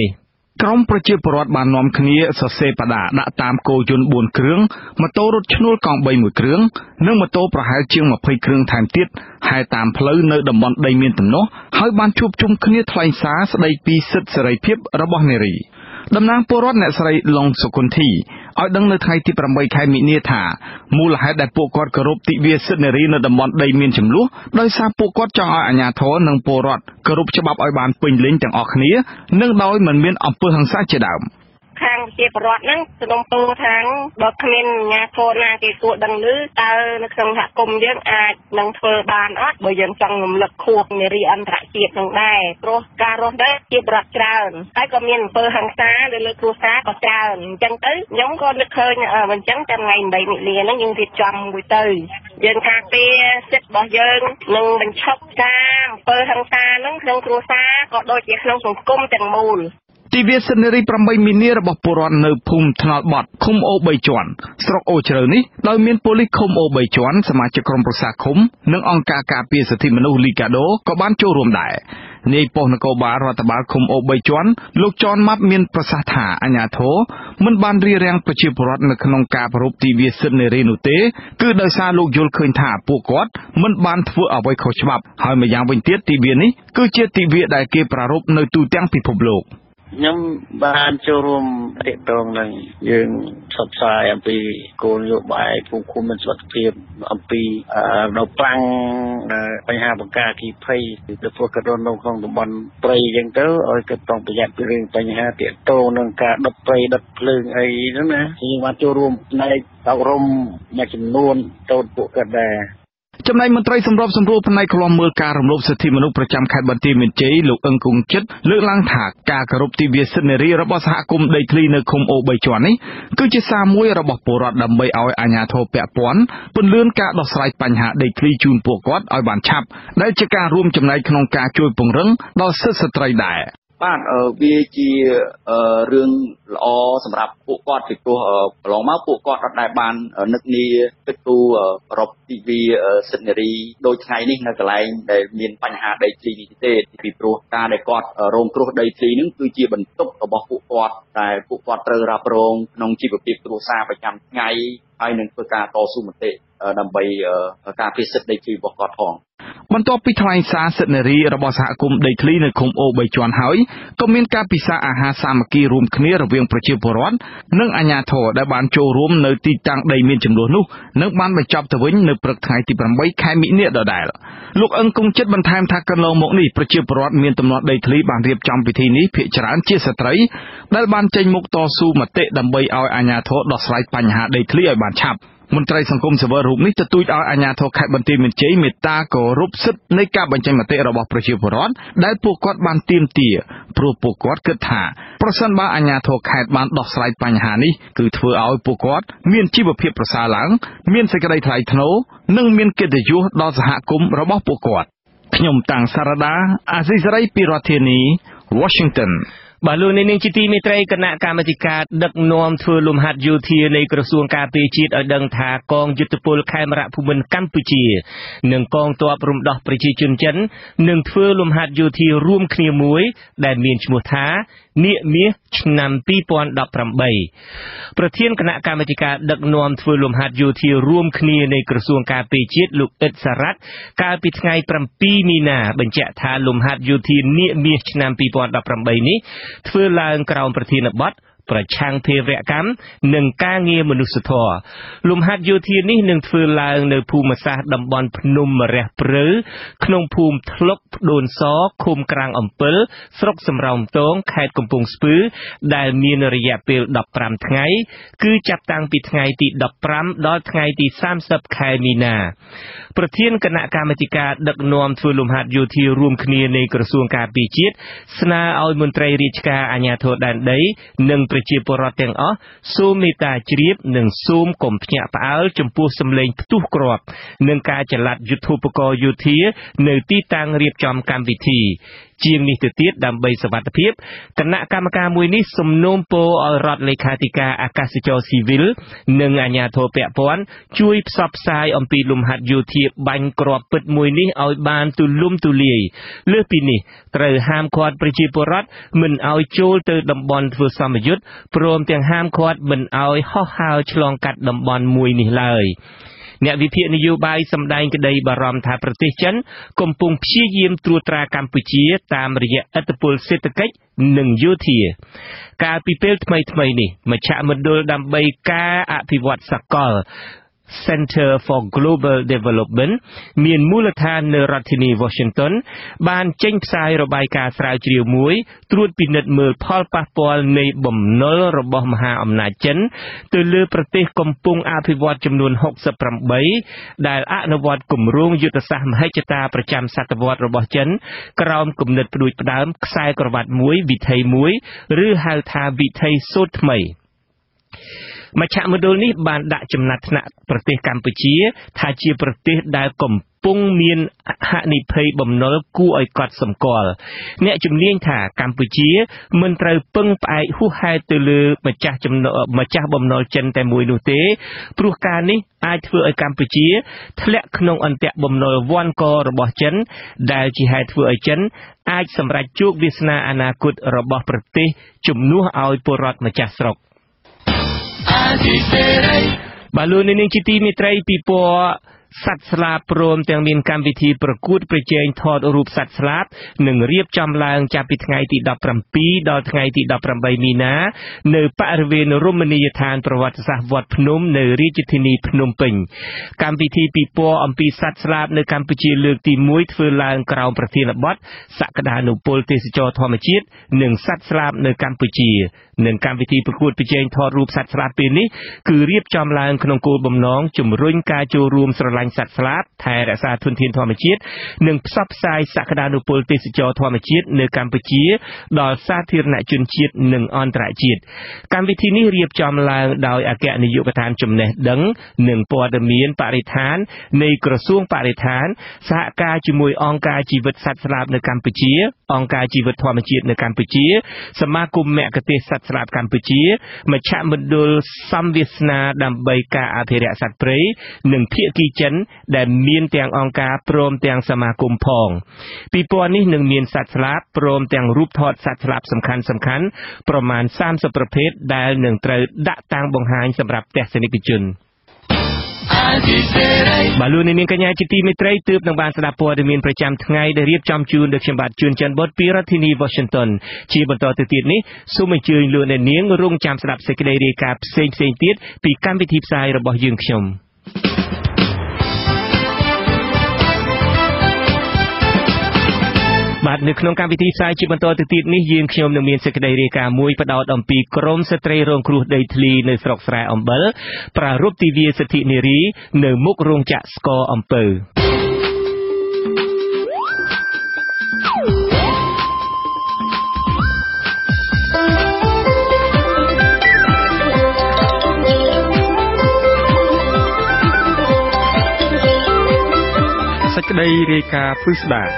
ក្រុមប្រជាពលរដ្ឋបាននាំគ្នាសរសេរបដាដាក់តាមគោយន្ត4គ្រឿងម៉ូតូរថឈ្នួលកង់3មួយគ្រឿងនិងម៉ូតូប្រហែលជាង20គ្រឿងថែមទៀតហើយតាមផ្លូវនៅតំបន់ដីមានទំនាស់ហើយបានជួបជុំគ្នាថ្លែងសារស្ដីពីសិទ្ធិសេរីភាពរបស់នារីតំណាងពលរដ្ឋអ្នកស្រីឡុងសុគន្ធីឲ្យដឹងនៅថ្ងៃទី8ខែមិនិនាថាមូលហេតុដែលពួកគាត់គោរពទិវាសិទ្ធិនារីនៅតំបន់ដីមានចំនួនដោយសារពួកគាត់ចង់ឲ្យអាជ្ញាធរនិងពលរដ្ឋគោរពច្បាប់ឲ្យបានពេញលេញទាំងអស់គ្នានិងដោយមិនមានអំពើហិង្សាជាដើមខាងជាប្រវត្តិហ្នឹងសំណពោថាបើគ្មានអាជ្ញាធរណាគេទួដឹងឮតើនៅក្នុងសហគមន៍យើងអាចនឹងធ្វើបានអត់បើយើងចង់រំលឹកខួបនារីអន្តរជាតិនឹងដែរព្រោះការរស់នៅជាប្រវត្តិច្រើនហើយក៏មានអំពើហិង្សាលើគ្រួសារក៏ច្រើនអញ្ចឹងទៅខ្ញុំក៏នឹកឃើញអញ្ចឹងតាមថ្ងៃ8មិនិនាហ្នឹងយើងរៀបចំមួយទៅយើងការពារសិទ្ធិរបស់យើងនឹងបញ្ឈប់ការអំពើហិង្សាហ្នឹងក្នុងគ្រួសារក៏ដូចជាក្នុងសង្គមទាំងមូលទិវាសិទ្ធិនារី8មីនារបស់ពលរដ្ឋនៅភូមិថ្នល់បត់ឃុំអូ3ជាន់ស្រុកអូជ្រៅនេះដោយមានប៉ូលីសឃុំអូ3ជាន់សមាជិកក្រុមប្រឹក្សាឃុំនិងអង្គការការពារសិទ្ធិមនុស្សលីកាដូក៏បានចូលរួមដែរនាយប៉ុស្តិ៍នគរបាលរដ្ឋបាលឃុំអូ3ជាន់លោកចនម៉ាប់មានប្រសាសន៍ថាអាជ្ញាធរមិនបានរារាំងប្រជាពលរដ្ឋនៅក្នុងការប្រារព្ធទិវាសិទ្ធិនារីនោះទេគឺដោយសារលោកយល់ឃើញថាពួកគាត់មិនបានធ្វើអ្វីខុសច្បាប់ហើយម្យ៉ាងវិញទៀតទិវានេះគឺជាទិវាដែលគេប្រារព្ធនៅទូទាំងពិភពលោកខ្ញុំបានចូលរួមទាក់ទងនឹងយើងផ្សព្វផ្សាយអំពីគោលនយោបាយភូមិឃុំមានសុខភាពអំពីនៅប្រាំងបញ្ហាបង្ការអគ្គិភ័យទៅព្រោះក៏នៅក្នុងតំបន់ព្រៃអញ្ចឹងទៅឲ្យគាត់ต้องប្រយ័ត្នពីរឿងបញ្ហាទាក់ទងនឹងការដុតព្រៃដុតភ្លើងអីហ្នឹងណាយើងបានចូលរួមផ្នែកអប់រំមួយចំនួនទៅពួកគាត់ដែរចំណែកមន្ត្រីសម្របសម្រួលផ្នែកឃ្លាំមើលការរំលោភសិទ្ធិមនុស្សប្រចាំខេត្តបន្ទាយមានជ័យលោកអឹងគង់ចិត្តលើកឡើងថាការគោរពទិវាសិទ្ធិនារីរបស់សហគមន៍ដីធ្លីនៅឃុំអូ3ជាន់នេះគឺជាសារមួយរបស់ពលរដ្ឋដើម្បីឲ្យអាជ្ញាធរពាក់ព័ន្ធពន្យាការដោះស្រាយបញ្ហាដីធ្លីជូនពួកគាត់ឲ្យបានឆាប់ដែលជាការរួមចំណែកក្នុងការជួយពង្រឹងដល់សិទ្ធិស្ត្រីដែរបាទវាជារឿងល្អសម្រាប់ពួកគាត់ពីព្រោះកន្លងមកពួកគាត់អត់ដែលបាននឹកនាគិតគូររកទិវាសិទ្ធិនារីដូចថ្ងៃនេះនៅកន្លែងដែលមានបញ្ហាដីធ្លីនេះទេពីព្រោះការដែលគាត់រងគ្រោះដីធ្លីនឹងគឺជាបន្ទុករបស់ពួកគាត់ដែលពួកគាត់ត្រូវរ៉ាប់រងក្នុងជីវភាពគ្រួសារប្រចាំថ្ងៃហើយនឹងធ្វើការតស៊ូមតិដើម្បីការពារសិទ្ធិដីធ្លីរបស់គាត់ផងបន្ទាប់ពីថ្លែងសារសិទ្ធិនារីរបស់សហគមន៍ដីធ្លីនៅឃុំអូ3ជាន់ហើយក៏មានការពិសាអាហារសាមគ្គីរួមគ្នារវាងប្រជាពលរដ្ឋនិងអាជ្ញាធរដែលបានចូលរួមនៅទីតាំងដីមានចំនួននោះនឹងបានបញ្ចប់ទៅវិញនៅព្រឹកថ្ងៃទី8ខែមិនិនាដដែលលោកអឹងគង់ចិត្តបន្ថែមថាកន្លងមកនេះប្រជាពលរដ្ឋមានទំនាស់ដីធ្លីបានរៀបចំពិធីនេះភាគច្រើនជាស្ត្រីដែលបានចេញមុខតស៊ូមតិដើម្បីឲ្យអាជ្ញាធរដោះស្រាយបញ្ហាដីធ្លីឲ្យបានឆាប់មន្ត្រីសង្គមស៊ីវិលរូបនេះទទូចឲ្យអាជ្ញាធរខេត្តបន្ទាយមានជ័យមេត្តាគោរពសិទ្ធិនៃការបញ្ចេញមតិរបស់ប្រជាពលរដ្ឋដែលពួកគាត់បានទាមទារព្រោះពួកគាត់គិតថាប្រសិនបើអាជ្ញាធរខេត្តបានដោះស្រាយបញ្ហានេះគឺធ្វើឲ្យពួកគាត់មានជីវភាពប្រសើរឡើងមានសេចក្តីថ្លៃថ្នូរនិងមានកិត្តិយសដល់សហគមន៍របស់ពួកគាត់ខ្ញុំតាំងសារ៉ាដាអាស៊ីសេរីពីរដ្ឋធានី Washington បាទលោកនាងជាទីមេត្រីគណៈកម្មាធិការដឹកនាំធ្វើលំហាត់យោធានៃក្រសួងការពារជាតិឲ្យដឹងថាកងយុទ្ធពលខេមរៈភូមិន្ទកម្ពុជានិងកងទ័ពរំដោះប្រជាជនចិននឹងធ្វើលំហាត់យោធារួមគ្នាមួយដែលមានឈ្មោះថានាគមាសឆ្នាំ2018ប្រធានគណៈកម្មាធិការដឹកនាំធ្វើលំហាត់យោធារួមគ្នានៃក្រសួងការពារជាតិលោកអ៊ិតសារ៉ាត់កាលពីថ្ងៃ7មីនាបញ្ជាក់ថាលំហាត់យោធានាគមាសឆ្នាំ2018នេះធ្វើឡើងក្រោមប្រធានបទប្រឆាំងភេរវកម្មនិងការងារមនុស្សធម៌លំហាត់យោធានេះនឹងធ្វើឡើងនៅភូមិសាស្ត្រតំបន់ភ្នំរះព្រៅក្នុងភូមិធ្លុកផ្ដូនសឃុំក្រាំងអំពិលស្រុកសំរោងទងខេត្តកំពង់ស្ពឺដែលមានរយៈពេល15ថ្ងៃគឺចាប់តាំងពីថ្ងៃទី15ដល់ថ្ងៃទី30ខែមីនាប្រធានគណៈកម្មាធិការដឹកនាំធ្វើលំហាត់យោធារួមគ្នានៃក្រសួងការពារជាតិស្នើឲ្យមន្ត្រីរាជការអាជ្ញាធរដែនដីនិងប្រជាពលរដ្ឋទាំងអស់សូមមេត្តាជ្រាបនិងសូមកុំភ្ញាក់ផ្អើលចំពោះសម្លេងផ្ទុះគ្រាប់និងការចល័តយុទ្ធោពករណ៍យោធានៅទីតាំងរៀបចំកម្មវិធីជាងនេះទៅទៀតដើម្បីសុវត្ថិភាពគណៈកម្មការមួយនេះសំណូមពរឲ្យរដ្ឋលេខាធិការអាកាសចរស៊ីវិលនិងអាជ្ញាធរពាក់ព័ន្ធជួយផ្សព្វផ្សាយអំពីលំហាត់យោធាបាញ់គ្រាប់ពិតមួយនេះឲ្យបានទូលំទូលាយលើសពីនេះត្រូវហាមឃាត់ប្រជាពលរដ្ឋមិនឲ្យចូលទៅតំបន់ធ្វើសម្ពយុទ្ធព្រមទាំងហាមឃាត់មិនឲ្យហោះហើរឆ្លងកាត់តំបន់មួយនេះឡើយអ្នកវិភាគនយោបាយសម្ដែងក្តីបារម្ភថាប្រទេសចិនកំពុងព្យាយាមត្រួតត្រាកម្ពុជាតាមរយៈឥទ្ធិពលសេដ្ឋកិច្ចនិងយោធាកាលពីពេលថ្មីៗនេះមជ្ឈមណ្ឌលដើម្បីការអភិវឌ្ឍសកល Center for Global Development មានមូលដ្ឋាននៅរដ្ឋធានី Washington បានចេញផ្សាយរបាយការណ៍ស្រាវជ្រាវមួយត្រួតពិនិត្យមើលផលប៉ះពាល់នៃបំណុលរបស់មហាអំណាចចិនទៅលើប្រទេសកំពុងអភិវឌ្ឍចំនួន68ដែលអនុវត្តគម្រោងយុទ្ធសាស្ត្រមហិច្ឆតាប្រចាំសតវត្សរបស់ចិនក្រោមគំនិតផ្ដួចផ្ដើមខ្សែក្រវ៉ាត់មួយវិថីមួយឬហៅថាវិថីសូត្រថ្មីមជ្ឈមណ្ឌលនេះបានដាក់ចំណាត់ថ្នាក់ប្រទេសកម្ពុជាថាជាប្រទេសដែលកំពុងមានហានិភ័យបំណុលគួរឲ្យកត់សម្គាល់អ្នកជំនាញថាកម្ពុជាមិនត្រូវពឹងផ្អែកហួសហេតុទៅលើម្ចាស់បំណុលចិនតែមួយនោះទេព្រោះការនេះអាចធ្វើឲ្យកម្ពុជាធ្លាក់ក្នុងអន្ទាក់បំណុលវ័នករបស់ចិនដែលជាហេតុធ្វើឲ្យចិនអាចសម្រេចជោគវាសនាអនាគតរបស់ប្រទេសជំនួសឲ្យពលរដ្ឋម្ចាស់ស្រុកបាទលោកនាងជាទីមេត្រីពិព័រណ៍សត្វស្លាបព្រមទាំងមានកម្មវិធីប្រកួតប្រជែងថតរូបសត្វស្លាបនឹងរៀបចំឡើងចាប់ពីថ្ងៃទី17ដល់ថ្ងៃទី18មីនានៅបរិវេណរមណីយដ្ឋានប្រវត្តិសាស្ត្រវត្តភ្នំនៅរាជធានីភ្នំពេញកម្មវិធីពិព័រណ៍អំពីសត្វស្លាបនៅកម្ពុជាលើកទី1ធ្វើឡើងក្រោមប្រធានបទសក្តានុពលទេសចរធម្មជាតិនិងសត្វស្លាបនៅកម្ពុជានិងកម្មវិធីប្រកួតប្រជែងថតរូបសត្វស្លាបពេលនេះគឺរៀបចំឡើងក្នុងគោលបំណងជំរុញការចូលរួមស្រឡាញ់សត្វស្លាបថែរក្សាធនធានធម្មជាតិនិងផ្សព្វផ្សាយសក្តានុពលទេសចរធម្មជាតិនៅកម្ពុជាដល់សាធារណជនជាតិនិងអន្តរជាតិកម្មវិធីនេះរៀបចំឡើងដោយអគ្គនាយកដ្ឋានចំណេះដឹងនិងព័ត៌មានបរិស្ថាននៃក្រសួងបរិស្ថានសហការជាមួយអង្គការជីវិតសត្វស្លាបនៅកម្ពុជាអង្គការជីវិតធម្មជាតិនៅកម្ពុជាសមាគមមគ្គុទ្ទេសក៍សត្វស្លាបកម្ពុជាមជ្ឈមណ្ឌលសម្វាសនាដើម្បីការអភិរក្សសត្វព្រៃនិងភាគីចិនដែលមានទាំងអង្គការព្រមទាំងសមាគមផងពិព័រណ៍នេះនឹងមានសត្វស្លាបព្រមទាំងរូបថតសត្វស្លាបសំខាន់ៗប្រមាណ30ប្រភេទដែលនឹងត្រូវដាក់តាំងបង្ហាញសម្រាប់ទស្សនិកជនបាទលោកនាងកញ្ញាជាទីមេត្រីទើបនឹងបានស្ដាប់ព័ត៌មានប្រចាំថ្ងៃដែលរៀបចំជូនដោយខ្ញុំបាទជួនច័ន្ទបុតពីរដ្ឋធានី Washington ជាបន្តទៅទៀតនេះសូមអញ្ជើញលោកនាងរងចាំស្ដាប់សេចក្តីរាយការណ៍ផ្សេងៗទៀតពីកម្មវិធីផ្សាយរបស់យើងខ្ញុំបាទនៅក្នុងកម្មវិធីផ្សាយជាបន្តទៅទៀតនេះយើងខ្ញុំនឹងមានសេចក្តីរាយការណ៍មួយផ្ដោតអំពីក្រមស្ត្រីរងគ្រោះដីធ្លីនៅស្រុកស្រែអំបិលប្រារព្ធទិវាសិទ្ធិនារីនៅមុខរោងចក្រស្ករអំពៅសេចក្តីរាយការណ៍ពិស្ដា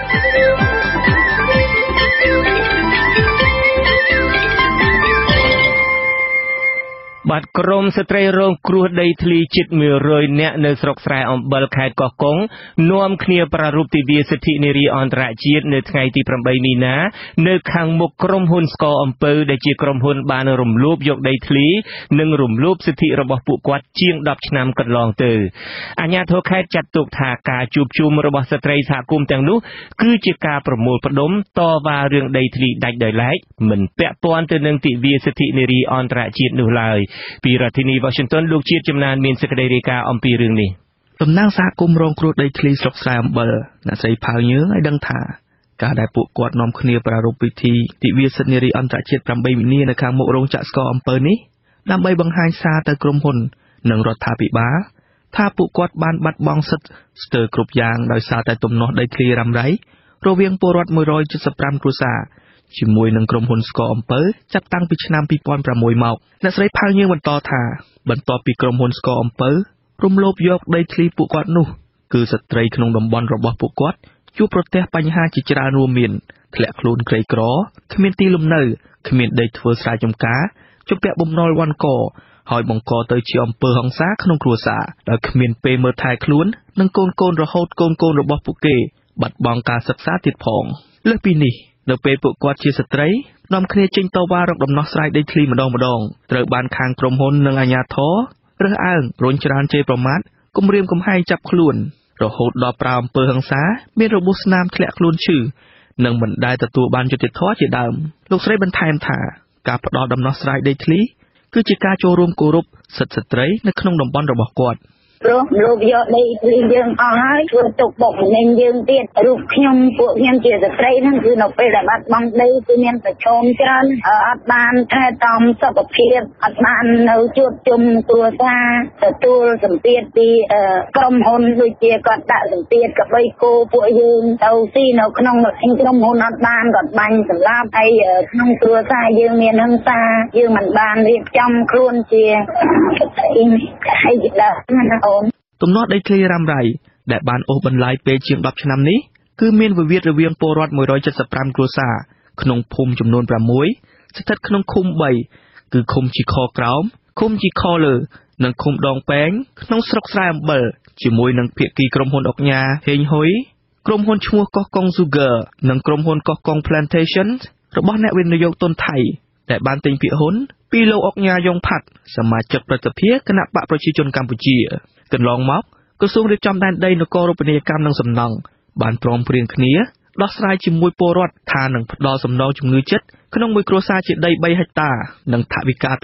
បាទក្រមស្ត្រីរងគ្រោះដីធ្លីជិត100នាក់នៅស្រុកស្រែអំបិលខេត្តកោះកុងនាំគ្នាប្រារព្ធទិវាសិទ្ធិនារីអន្តរជាតិនៅថ្ងៃទី8មីនានៅខាងមុខក្រុមហ៊ុនស្ករអំពៅដែលជាក្រុមហ៊ុនបានរំលោភយកដីធ្លីនិងរំលោភសិទ្ធិរបស់ពួកគាត់ជាង10ឆ្នាំកន្លងទៅអាជ្ញាធរខេត្តចាត់ទុកថាការជួបជុំរបស់ស្ត្រីសហគមន៍ទាំងនោះគឺជាការប្រមូលផ្ដុំតវ៉ារឿងដីធ្លីដាច់ដោយឡែកមិនពាក់ព័ន្ធទៅនឹងទិវាសិទ្ធិនារីអន្តរជាតិនោះឡើយពីរដ្ឋធានី Washington លោកជាតិចំណានមានសេចក្តីរាយការណ៍អំពីរឿងនេះតំណាងសហគមន៍រងគ្រោះដីធ្លីស្រុកស្រែអំបិលអ្នកស្រីផៅញើងឲ្យដឹងថាការដែលពួកគាត់នាំគ្នាប្រារព្ធពិធីទិវាសិទ្ធិនារីអន្តរជាតិ8មីនានៅខាងមុខរោងចក្រស្ករអំពៅនេះដើម្បីបង្ហាញសារទៅក្រុមហ៊ុននិងរដ្ឋាភិបាលថាពួកគាត់បានបាត់បង់សិទ្ធិស្ទើរគ្រប់យ៉ាងដោយសារតែទំនាស់ដីធ្លីរ៉ាំរ៉ៃរវាងពលរដ្ឋ175គ្រួសារជាមួយនឹងក្រុមហ៊ុនស្ករអំពៅចាប់តាំងពីឆ្នាំ2006មកអ្នកស្រីផៅញើងបន្តថាបន្ទាប់ពីក្រុមហ៊ុនស្ករអំពៅរំលោភយកដីធ្លីពួកគាត់នោះគឺស្ត្រីក្នុងតំបន់របស់ពួកគាត់ជួបប្រទះបញ្ហាជាច្រើនរួមមានធ្លាក់ខ្លួនក្រីក្រគ្មានទីលំនៅគ្មានដីធ្វើស្រែចម្ការជំពាក់បំណុលវ៉ាន់កហើយបង្កទៅជាអំពើហិង្សាក្នុងគ្រួសារដោយគ្មានពេលមើលថែខ្លួននិងកូនរហូតកូនរបស់ពួកគេបាត់បង់ការសិក្សាទៀតផងលើសពីនេះនៅពេលពួកគាត់ជាស្ត្រីនាំគ្នាចេញតវ៉ារកដំណោះស្រាយដីធ្លីម្ដងត្រូវបានខាងក្រុមហ៊ុននិងអាជ្ញាធររើសអើងរញច្រានជេរប្រមាថគំរាមកំហែងចាប់ខ្លួនរហូតដល់ប្រើអំពើហិង្សាមានរបួសស្នាមធ្លាក់ខ្លួនឈឺនិងមិនដែលទទួលបានយុត្តិធម៌ជាដើមលោកស្រីបន្ថែមថាការផ្ដល់ដំណោះស្រាយដីធ្លីគឺជាការចូលរួមគោរពសិទ្ធិស្ត្រីនៅក្នុងតំបន់របស់គាត់ព្រោះលោកយកដីធ្លីយើងអស់ហើយធ្វើទុកបុកម្នេញយើងទៀតរូបខ្ញុំពួកខ្ញុំជាស្ត្រីហ្នឹងគឺនៅពេលដែលបាត់បង់ដីគឺមានប្រឈមច្រើនអត់បានថែទាំសុខភាពអត់បាននៅជួបជុំគ្រួសារទទួលសម្ពាធពីក្រុមហ៊ុនដូចជាគាត់ដាក់សម្ពាធកបីគោពួកយើងទៅស៊ីនៅក្នុងក្រុមហ៊ុនអត់បានគាត់បាញ់សម្លាប់ហើយក្នុងគ្រួសារយើងមានហិង្សាយើងមិនបានរៀបចំខ្លួនជាហើយដល់ទំនាស់ដីធ្លីរ៉ាំរ៉ៃដែលបានអូសបន្លាយពេលជាង10ឆ្នាំនេះគឺមានវិវាទរវាងពលរដ្ឋ175គ្រួសារក្នុងភូមិចំនួន6ស្ថិតក្នុងឃុំ3គឺឃុំជីខក្រោមឃុំជីខលើនិងឃុំដងប៉ែងក្នុងស្រុកស្រែអំបិលជាមួយនឹងភាគីក្រុមហ៊ុនអុកញ៉ាហេងហ៊ុយក្រុមហ៊ុនឈ្មោះកោះកុង Sugar និងក្រុមហ៊ុនកោះកុង Plantation របស់អ្នកវិនិយោគទុនថៃដែលបានទិញភាគហ៊ុនពីលោកអុកញ៉ាយ៉ុងផាត់សមាជិកប្រតិភិគណៈបកប្រជាជនកម្ពុជាកន្លងមកក្រសួងរៀបចំដែនដីនគររូបនីយកម្មនិងសំណង់បានព្រមព្រៀងគ្នាដោះស្រាយជាមួយពលរដ្ឋថានឹងផ្ដល់សំណងជំងឺចិត្តក្នុងមួយគ្រួសារជាដី3ហិកតានិងថវិកា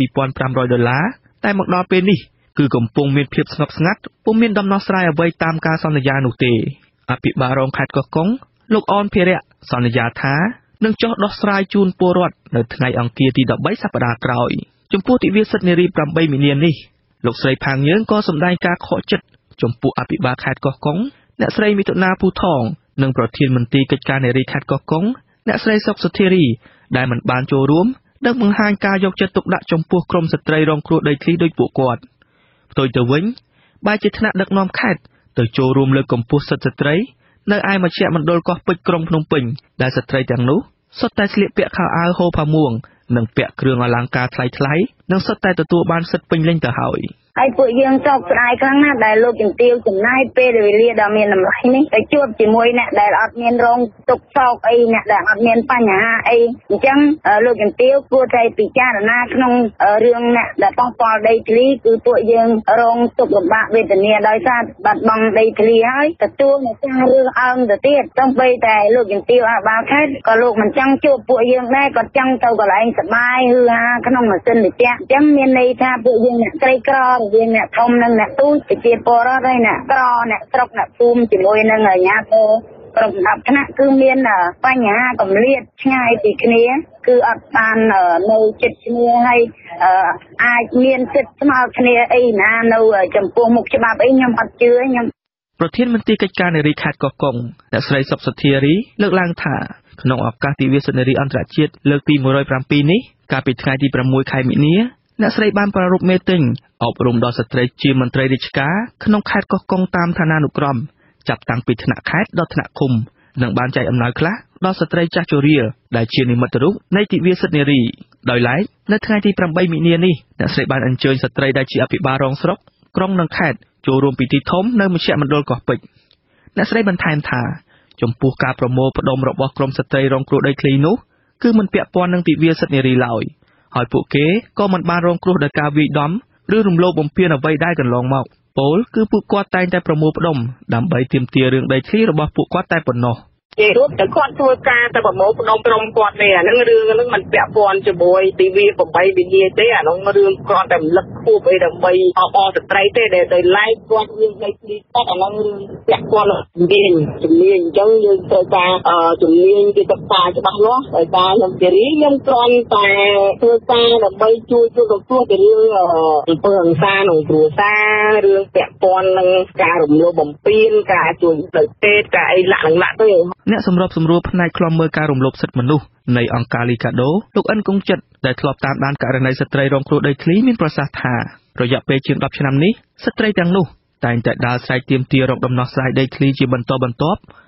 $2,500តែមកដល់ពេលនេះគឺកំពុងមានភាពស្ងប់ស្ងាត់ពុំមានដំណោះស្រាយអ្វីតាមការសន្យានោះទេអភិបាលរងខេត្តកោះកុងលោកអនភិរៈសន្យាថានឹងចុះដោះស្រាយជូនពលរដ្ឋនៅថ្ងៃអង្គារទី13សប្តាហ៍ក្រោយចំពោះទិវាសិទ្ធិនារី8មីនានេះលោកស្រីផាងយើងក៏សម្ដែងការខកចិត្តចំពោះអភិបាលខេត្តកោះកុងអ្នកស្រីមិថុនាភូថងនិងប្រធានមន្ត្រីកិច្ចការនារីខេត្តកោះកុងអ្នកស្រីសុកសុធារីដែលមិនបានចូលរួមនិងបង្ហាញការយកចិត្តទុកដាក់ចំពោះក្រុមស្ត្រីរងគ្រោះដីធ្លីដោយពួកគាត់ផ្ទុយទៅវិញបែរជាថ្នាក់ដឹកនាំខេត្តទៅចូលរួមលើកកម្ពស់សិទ្ធិស្ត្រីនៅឯមជ្ឈមណ្ឌលកោះពេជ្រក្រុងភ្នំពេញដែលស្ត្រីទាំងនោះសុទ្ធតែស្លៀកពាក់ខោអាវហូលផាមួងនិងពាក់គ្រឿងអលង្ការថ្លៃៗនិងសុទ្ធតែទទួលបានសិទ្ធិពេញលេញទៅហើយហើយពួកយើងសោកស្ដាយខ្លាំងណាស់ដែលលោកជំទាវចំណាយពេលវេលាដ៏មានតម្លៃនេះទៅជួបជាមួយអ្នកដែលអត់មានរងទុក្ខសោកអីអ្នកដែលអត់មានបញ្ហាអីអញ្ចឹងលោកជំទាវគួរតែពិចារណាក្នុងរឿងអ្នកដែលប៉ះពាល់ដីធ្លីគឺពួកយើងរងទុក្ខលំបាកវេទនាដោយសារបាត់បង់ដីធ្លីហើយទទួលនៅការរើសអើងទៅទៀតต้องបីតែលោកជំទាវអភិបាលខេត្តក៏លោកមិនចង់ជួបពួកយើងដែរក៏ចង់ទៅកន្លែងសប្បាយហឺហាក្នុងម៉ាស៊ីនត្រជាក់អញ្ចឹងមានន័យថាពួកយើងអ្នកក្រីក្រយើងអ្នកធំនិងអ្នកទូចជាពលរដ្ឋហើយអ្នកក្រអ្នកស្រុកអ្នកភូមិជាមួយនឹងអាជ្ញាធរក្រុមដំណាប់ថ្នាក់គឺមានបញ្ហាកម្លាតឆ្ងាយពីគ្នាគឺអត់បាននៅចិត្តគ្នាហើយអាចមានសិទ្ធិស្មើគ្នាអីណានៅចំពោះមុខច្បាប់អីខ្ញុំអត់ជឿខ្ញុំប្រធានមន្ត្រីកិច្ចការនារីខេត្តកោះកុងអ្នកស្រីសុកសុធារីលើកឡើងថាក្នុងឱកាសទិវាសិទ្ធិនារីអន្តរជាតិលើកទី107នេះកាលពីថ្ងៃទី6ខែមិនិនាអ្នកស្រីបានប្រារព្ធមេតិញអប់រំដល់ស្ត្រីជាមន្ត្រីរាជការក្នុងខេត្តកោះកុងតាមឋានានុក្រមចាប់តាំងពីថ្នាក់ខេត្តដល់ថ្នាក់ឃុំនិងបានចែកអំណោយខ្លះដល់ស្ត្រីចាស់ជរាដែលជានិមិត្តរូបនៃទិវាសិទ្ធិនារីដោយឡែកនៅថ្ងៃទី8មិនិនានេះអ្នកស្រីបានអញ្ជើញស្ត្រីដែលជាអភិបាលរងស្រុកក្រុងនិងខេត្តចូលរួមពិធីធំនៅមជ្ឈមណ្ឌលកោះពេជ្រអ្នកស្រីបន្ថែមថាចំពោះការប្រមូលផ្ដុំរបស់ក្រុមស្ត្រីរងគ្រោះដីធ្លីនោះគឺមិនពាក់ព័ន្ធនឹងទិវាសិទ្ធិនារីឡើយហើយពួកគេក៏មិនបានរងគ្រោះដោយការវាយដំឬរំលោភបំពានអ្វីដែរកន្លងមកពោលគឺពួកគាត់តែងតែប្រមូលផ្ដុំដើម្បីទាមទាររឿងដីធ្លីរបស់ពួកគាត់តែប៉ុណ្ណោះជារួមតែគាត់ធ្វើការទៅប្រមូលផ្ដុំក្រុមគាត់ទេអានឹងរឿងហ្នឹងមិនពាក់ព័ន្ធជាមួយទិវា8វិនាទេអានោះរឿងគាត់តែរំលឹកខួបអីដើម្បីអបអរស្ត្រីទេដែលឡែកគាត់រឿងដីធ្លីគាត់អានោះរឿងពាក់ព័ន្ធជំនាញអញ្ចឹងយើងត្រូវការជំនាញពីសិក្សាច្បាស់លាស់ដោយសារខ្ញុំជារីខ្ញុំគ្រាន់តែធ្វើការដើម្បីជួយរំពោះពីរឿងអំពើហិង្សាក្នុងគ្រួសាររឿងពាក់ព័ន្ធនឹងការរំលោភបំពានការជួយដោយពេទ្យការអីលាក់ទេអ្នកសម្របសម្រួលផ្នែកឃ្លាំមើលការរំលោភសិទ្ធិមនុស្សនៃអង្គការលីកាដូលោកអិនគង់ចិត្តដែលធ្លាប់តាមដានករណីស្ត្រីរងគ្រោះដីធ្លីមានប្រសាសន៍ថារយៈពេលជាង10ឆ្នាំនេះស្ត្រីទាំងនោះតែងតែដើរស្រែកទាមទាររកដំណោះស្រាយដីធ្លីជាបន្តបន្ទាប់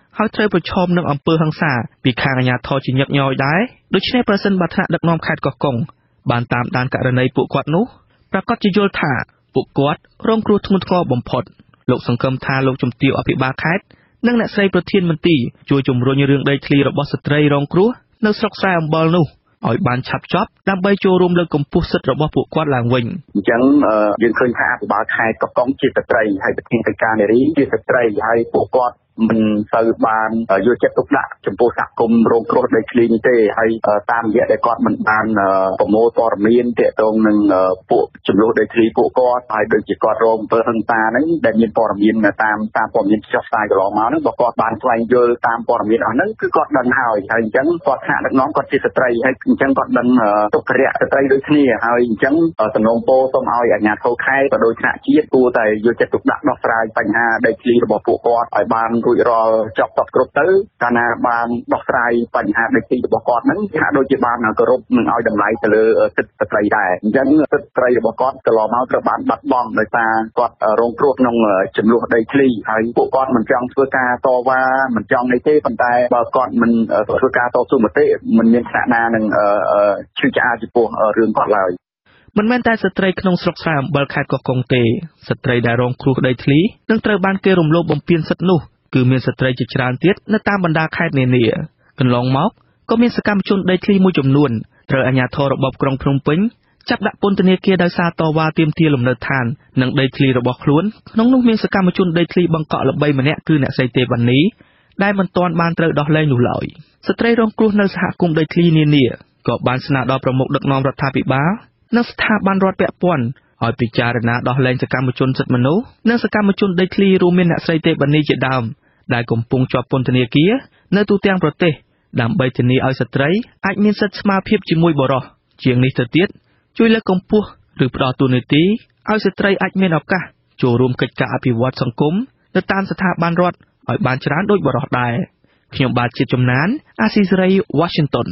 ហើយត្រូវប្រឈមនឹងអំពើហិង្សាពីខាងអាជ្ញាធរជាញឹកញយដែរដូច្នេះប្រសិនបើថ្នាក់ដឹកនាំខេត្តកោះកុងបានតាមដានករណីពួកគាត់នោះប្រកាសជាយល់ថាពួកគាត់រងគ្រោះធ្ងន់ធ្ងរបំផុតលោកសង្ឃឹមថាលោកជំទាវអភិបាលខេត្តនិងអ្នកស្រីប្រធានមន្ទីរជួយជំរុញរឿងដីធ្លីរបស់ស្ត្រីរងគ្រោះនៅស្រុកស្រែអំបិលនោះឲ្យបានឆាប់ចប់ដើម្បីចូលរួមលើកកម្ពស់សិទ្ធិរបស់ពួកគាត់ឡើងវិញអញ្ចឹងយើងឃើញថាអភិបាលខេត្តកោះកុងជាស្ត្រីហើយប្រធានកិច្ចការនារីជាស្ត្រីហើយពួកគាត់មិនសូវបានយកចិត្តទុកដាក់ចំពោះសហគមន៍រងគ្រោះដីធ្លីនេះទេហើយតាមរយៈដែលគាត់មិនបានប្រមូលព័ត៌មានទាក់ទងនឹងពួកចំនួនដីធ្លីពួកគាត់ហើយដូចជាគាត់រងអំពើហិង្សាហ្នឹងដែលមានព័ត៌មានតាមព័ត៌មានចុះផ្សាយកន្លងមកហ្នឹងបើគាត់បានស្វែងយល់តាមព័ត៌មានអស់ហ្នឹងគឺគាត់ដឹងហើយអញ្ចឹងគាត់ថ្នាក់ដឹកនាំគាត់ជាស្ត្រីហើយអញ្ចឹងគាត់ដឹងទុក្ខរៈស្ត្រីដូចគ្នាហើយអញ្ចឹងសំណូមពរសូមឲ្យអាជ្ញាធរខេត្តក៏ដូចថ្នាក់ជាតិគួរតែយកចិត្តទុកដាក់ដោះស្រាយបញ្ហាដីធ្លីរបស់ពួកគាត់ឲ្យបានរួចរាល់ចប់គ្រប់ទៅកាលណាបានដោះស្រាយបញ្ហាដីធ្លីរបស់គាត់ហ្នឹងហាក់ដូចជាបានគោរពនឹងឲ្យតម្លៃទៅលើសិទ្ធិស្ត្រីដែរអញ្ចឹងសិទ្ធិស្ត្រីរបស់គាត់កន្លងមកត្រូវបានបាត់បង់ដោយសារគាត់រងគ្រោះក្នុងចំនួនដីធ្លីហើយពួកគាត់មិនចង់ធ្វើការតវ៉ាមិនចង់អីទេប៉ុន្តែបើគាត់មិនធ្វើការតស៊ូមតិមិនមានឋានៈនឹងឈឺឆ្អាលចំពោះរឿងគាត់ឡើយមិនមែនតែស្ត្រីក្នុងស្រុកស្រែអំបិលខេត្តកោះកុងទេស្ត្រីដែលរងគ្រោះដីធ្លីនឹងត្រូវបានគេរំលោភបំពានសិទ្ធិនោះគឺមានស្ត្រីជាច្រើនទៀតនៅតាមបណ្ដាខេត្តនានាកន្លងមកក៏មានសកម្មជនដីធ្លីមួយចំនួនត្រូវអាជ្ញាធររបបក្រុងភ្នំពេញចាប់ដាក់ពន្ធនាគារដោយសារតវ៉ាទាមទារលំនៅឋាននិងដីធ្លីរបស់ខ្លួនក្នុងនោះមានសកម្មជនដីធ្លីបង្កក់ល្បីម្នាក់គឺអ្នកស្រីទេវណ្ណីដែលមិនទាន់បានត្រូវដោះលែងនោះឡើយស្ត្រីរងគ្រោះនៅសហគមន៍ដីធ្លីនានាក៏បានស្នើដល់ប្រមុខដឹកនាំរដ្ឋាភិបាលនិងស្ថាប័នរដ្ឋពាក់ព័ន្ធឲ្យពិចារណាដោះលែងសកម្មជនសិទ្ធិមនុស្សនិងសកម្មជនដីធ្លីរួមមានអ្នកស្រីទេវណ្ណីជាដើមដែលកំពុងជាប់ពន្ធនាគារនៅទូទាំងប្រទេសដើម្បីធានាឲ្យស្ត្រីអាចមានសិទ្ធិស្មើភាពជាមួយបុរសជាងនេះទៅទៀតជួយលើកកម្ពស់ឬផ្ដល់ទូនាទីឲ្យស្ត្រីអាចមានឱកាសចូលរួមកិច្ចការអភិវឌ្ឍសង្គមនៅតាមស្ថាប័នរដ្ឋឲ្យបានច្រើនដូចបុរសដែរខ្ញុំបាទជាជំនាញអាស៊ីសេរី Washington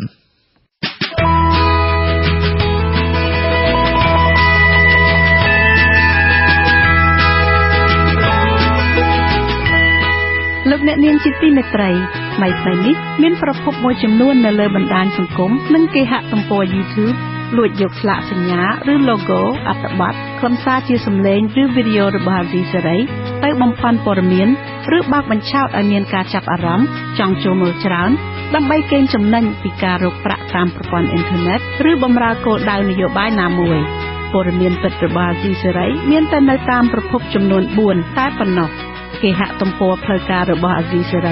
លោកអ្នកនាងជាទីមេត្រីថ្មីៗនេះមានប្រភពមួយចំនួននៅលើបណ្ដាញសង្គមនិងគេហទំព័រ YouTube លួចយកស្លាកសញ្ញាឬ logo អត្ថបទខ្លឹមសារជាសំឡេងឬវីដេអូរបស់អាស៊ីសេរីទៅបំផាន់ព័ត៌មានឬបើកបញ្ឆោតឲ្យមានការចាប់អារម្មណ៍ចង់ចូលមើលច្រើនដើម្បីកេងចំណេញពីការរកប្រាក់តាមប្រព័ន្ធអ៊ីនធឺណិតឬបម្រើគោលដៅនយោបាយណាមួយព័ត៌មានពិតរបស់អាស៊ីសេរីមានតែនៅតាមប្រភពចំនួន4តែប៉ុណ្ណោះគេហទំព័រផ្លូវការរបស់អាស៊ីសេរី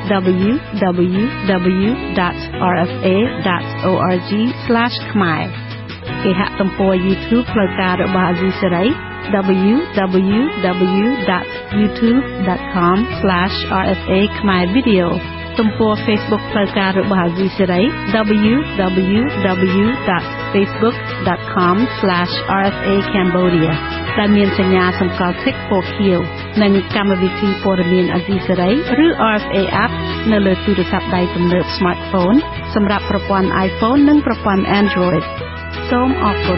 www.rfa.org/khmer គេហទំព័រ YouTube ផ្លូវការរបស់អាស៊ីសេរី www.youtube.com/rfa khmer video ទំព័រ Facebook ផ្លូវការរបស់អាស៊ីសេរី www.facebook.com/rfa cambodia ដែលមានសញ្ញាសម្គាល់ tick ពណ៌ខៀវនិងកម្មវិធីព័ត៌មានអាស៊ីសេរីឬ RFA app នៅលើទូរស័ព្ទដៃទំនើប smartphone សម្រាប់ប្រព័ន្ធ iPhone និងប្រព័ន្ធ Android សូមអរគុណ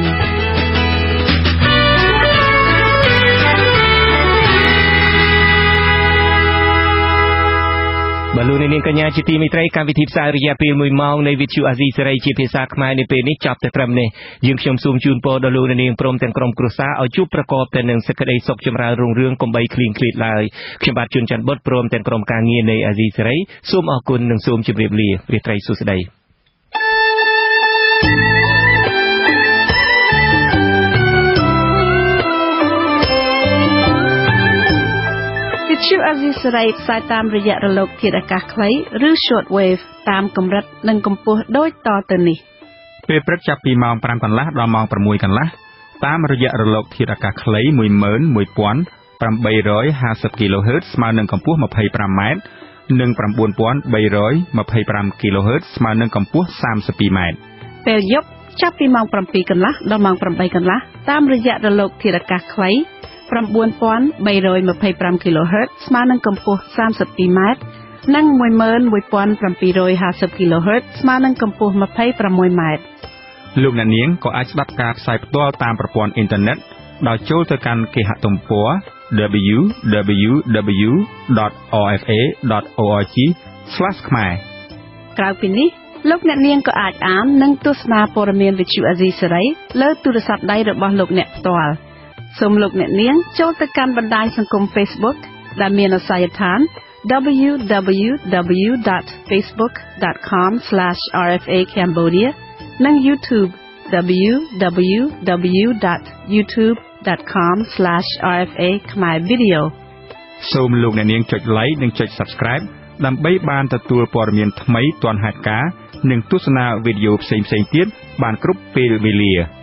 បលូននាងកញ្ញាជាទីមេត្រីកម្មវិធីផ្សាយរយៈពេល1ម៉ោងនៃវិទ្យុអាស៊ីសេរីជាភាសាខ្មែរនៅពេលនេះចប់តែត្រឹមនេះយើងខ្ញុំសូមជូនពរដល់លោកនាងព្រមទាំងក្រុមគ្រួសារឲ្យជួបប្រកបតែនឹងសេចក្តីសុខចម្រើនរុងរឿងកុំបីឃ្លៀងឃ្លាតឡើយខ្ញុំបាទជួនច័ន្ទបុត្រព្រមទាំងក្រុមការងារនៃអាស៊ីសេរីសូមអរគុណនិងសូមជម្រាបលារាត្រីសួស្តីវិទ្យុអាស៊ីសេរីផ្សាយតាមរយៈរលកធាតុអាកាសខ្លីឬ short wave តាមកម្រិតនិងកម្ពស់ដូចតទៅនេះពេលព្រឹកចាប់ពីម៉ោង 5 កន្លះដល់ម៉ោង 6 កន្លះតាមរយៈរលកធាតុអាកាសខ្លី 11850 kHz ស្មើនឹងកម្ពស់ 25m និង 9325 kHz ស្មើនឹងកម្ពស់ 32m ពេលយប់ចាប់ពីម៉ោង 7 កន្លះដល់ម៉ោង 8 កន្លះតាមរយៈរលកធាតុអាកាសខ្លី 9325 kHz ស្មើនឹងកម្ពស់ 32m និង 11750 kHz ស្មើនឹងកម្ពស់ 26m លោកអ្នកនាងក៏អាចស្ដាប់ការផ្សាយផ្ទាល់តាមប្រព័ន្ធអ៊ីនធឺណិតដោយចូលទៅកាន់គេហទំព័រ www.rfa.org/khmer ក្រៅពីនេះលោកអ្នកនាងក៏អាចអាននិងទស្សនាព័ត៌មានវិទ្យុអាស៊ីសេរីលើទូរស័ព្ទដៃរបស់លោកអ្នកផ្ទាល់សូមលោកអ្នកនាងចូលទៅកាន់បណ្ដាញសង្គម Facebook ដែលមានអាសយដ្ឋាន www.facebook.com/rfa.cambodia និង YouTube www.youtube.com/rfa.khmer video សូមលោកអ្នកនាងចុច like និងចុច subscribe ដើម្បីបានទទួលព័ត៌មានថ្មីទាន់ហេតុការណ៍និងទស្សនាវីដេអូផ្សេងៗទៀតបានគ្រប់ពេលវេលា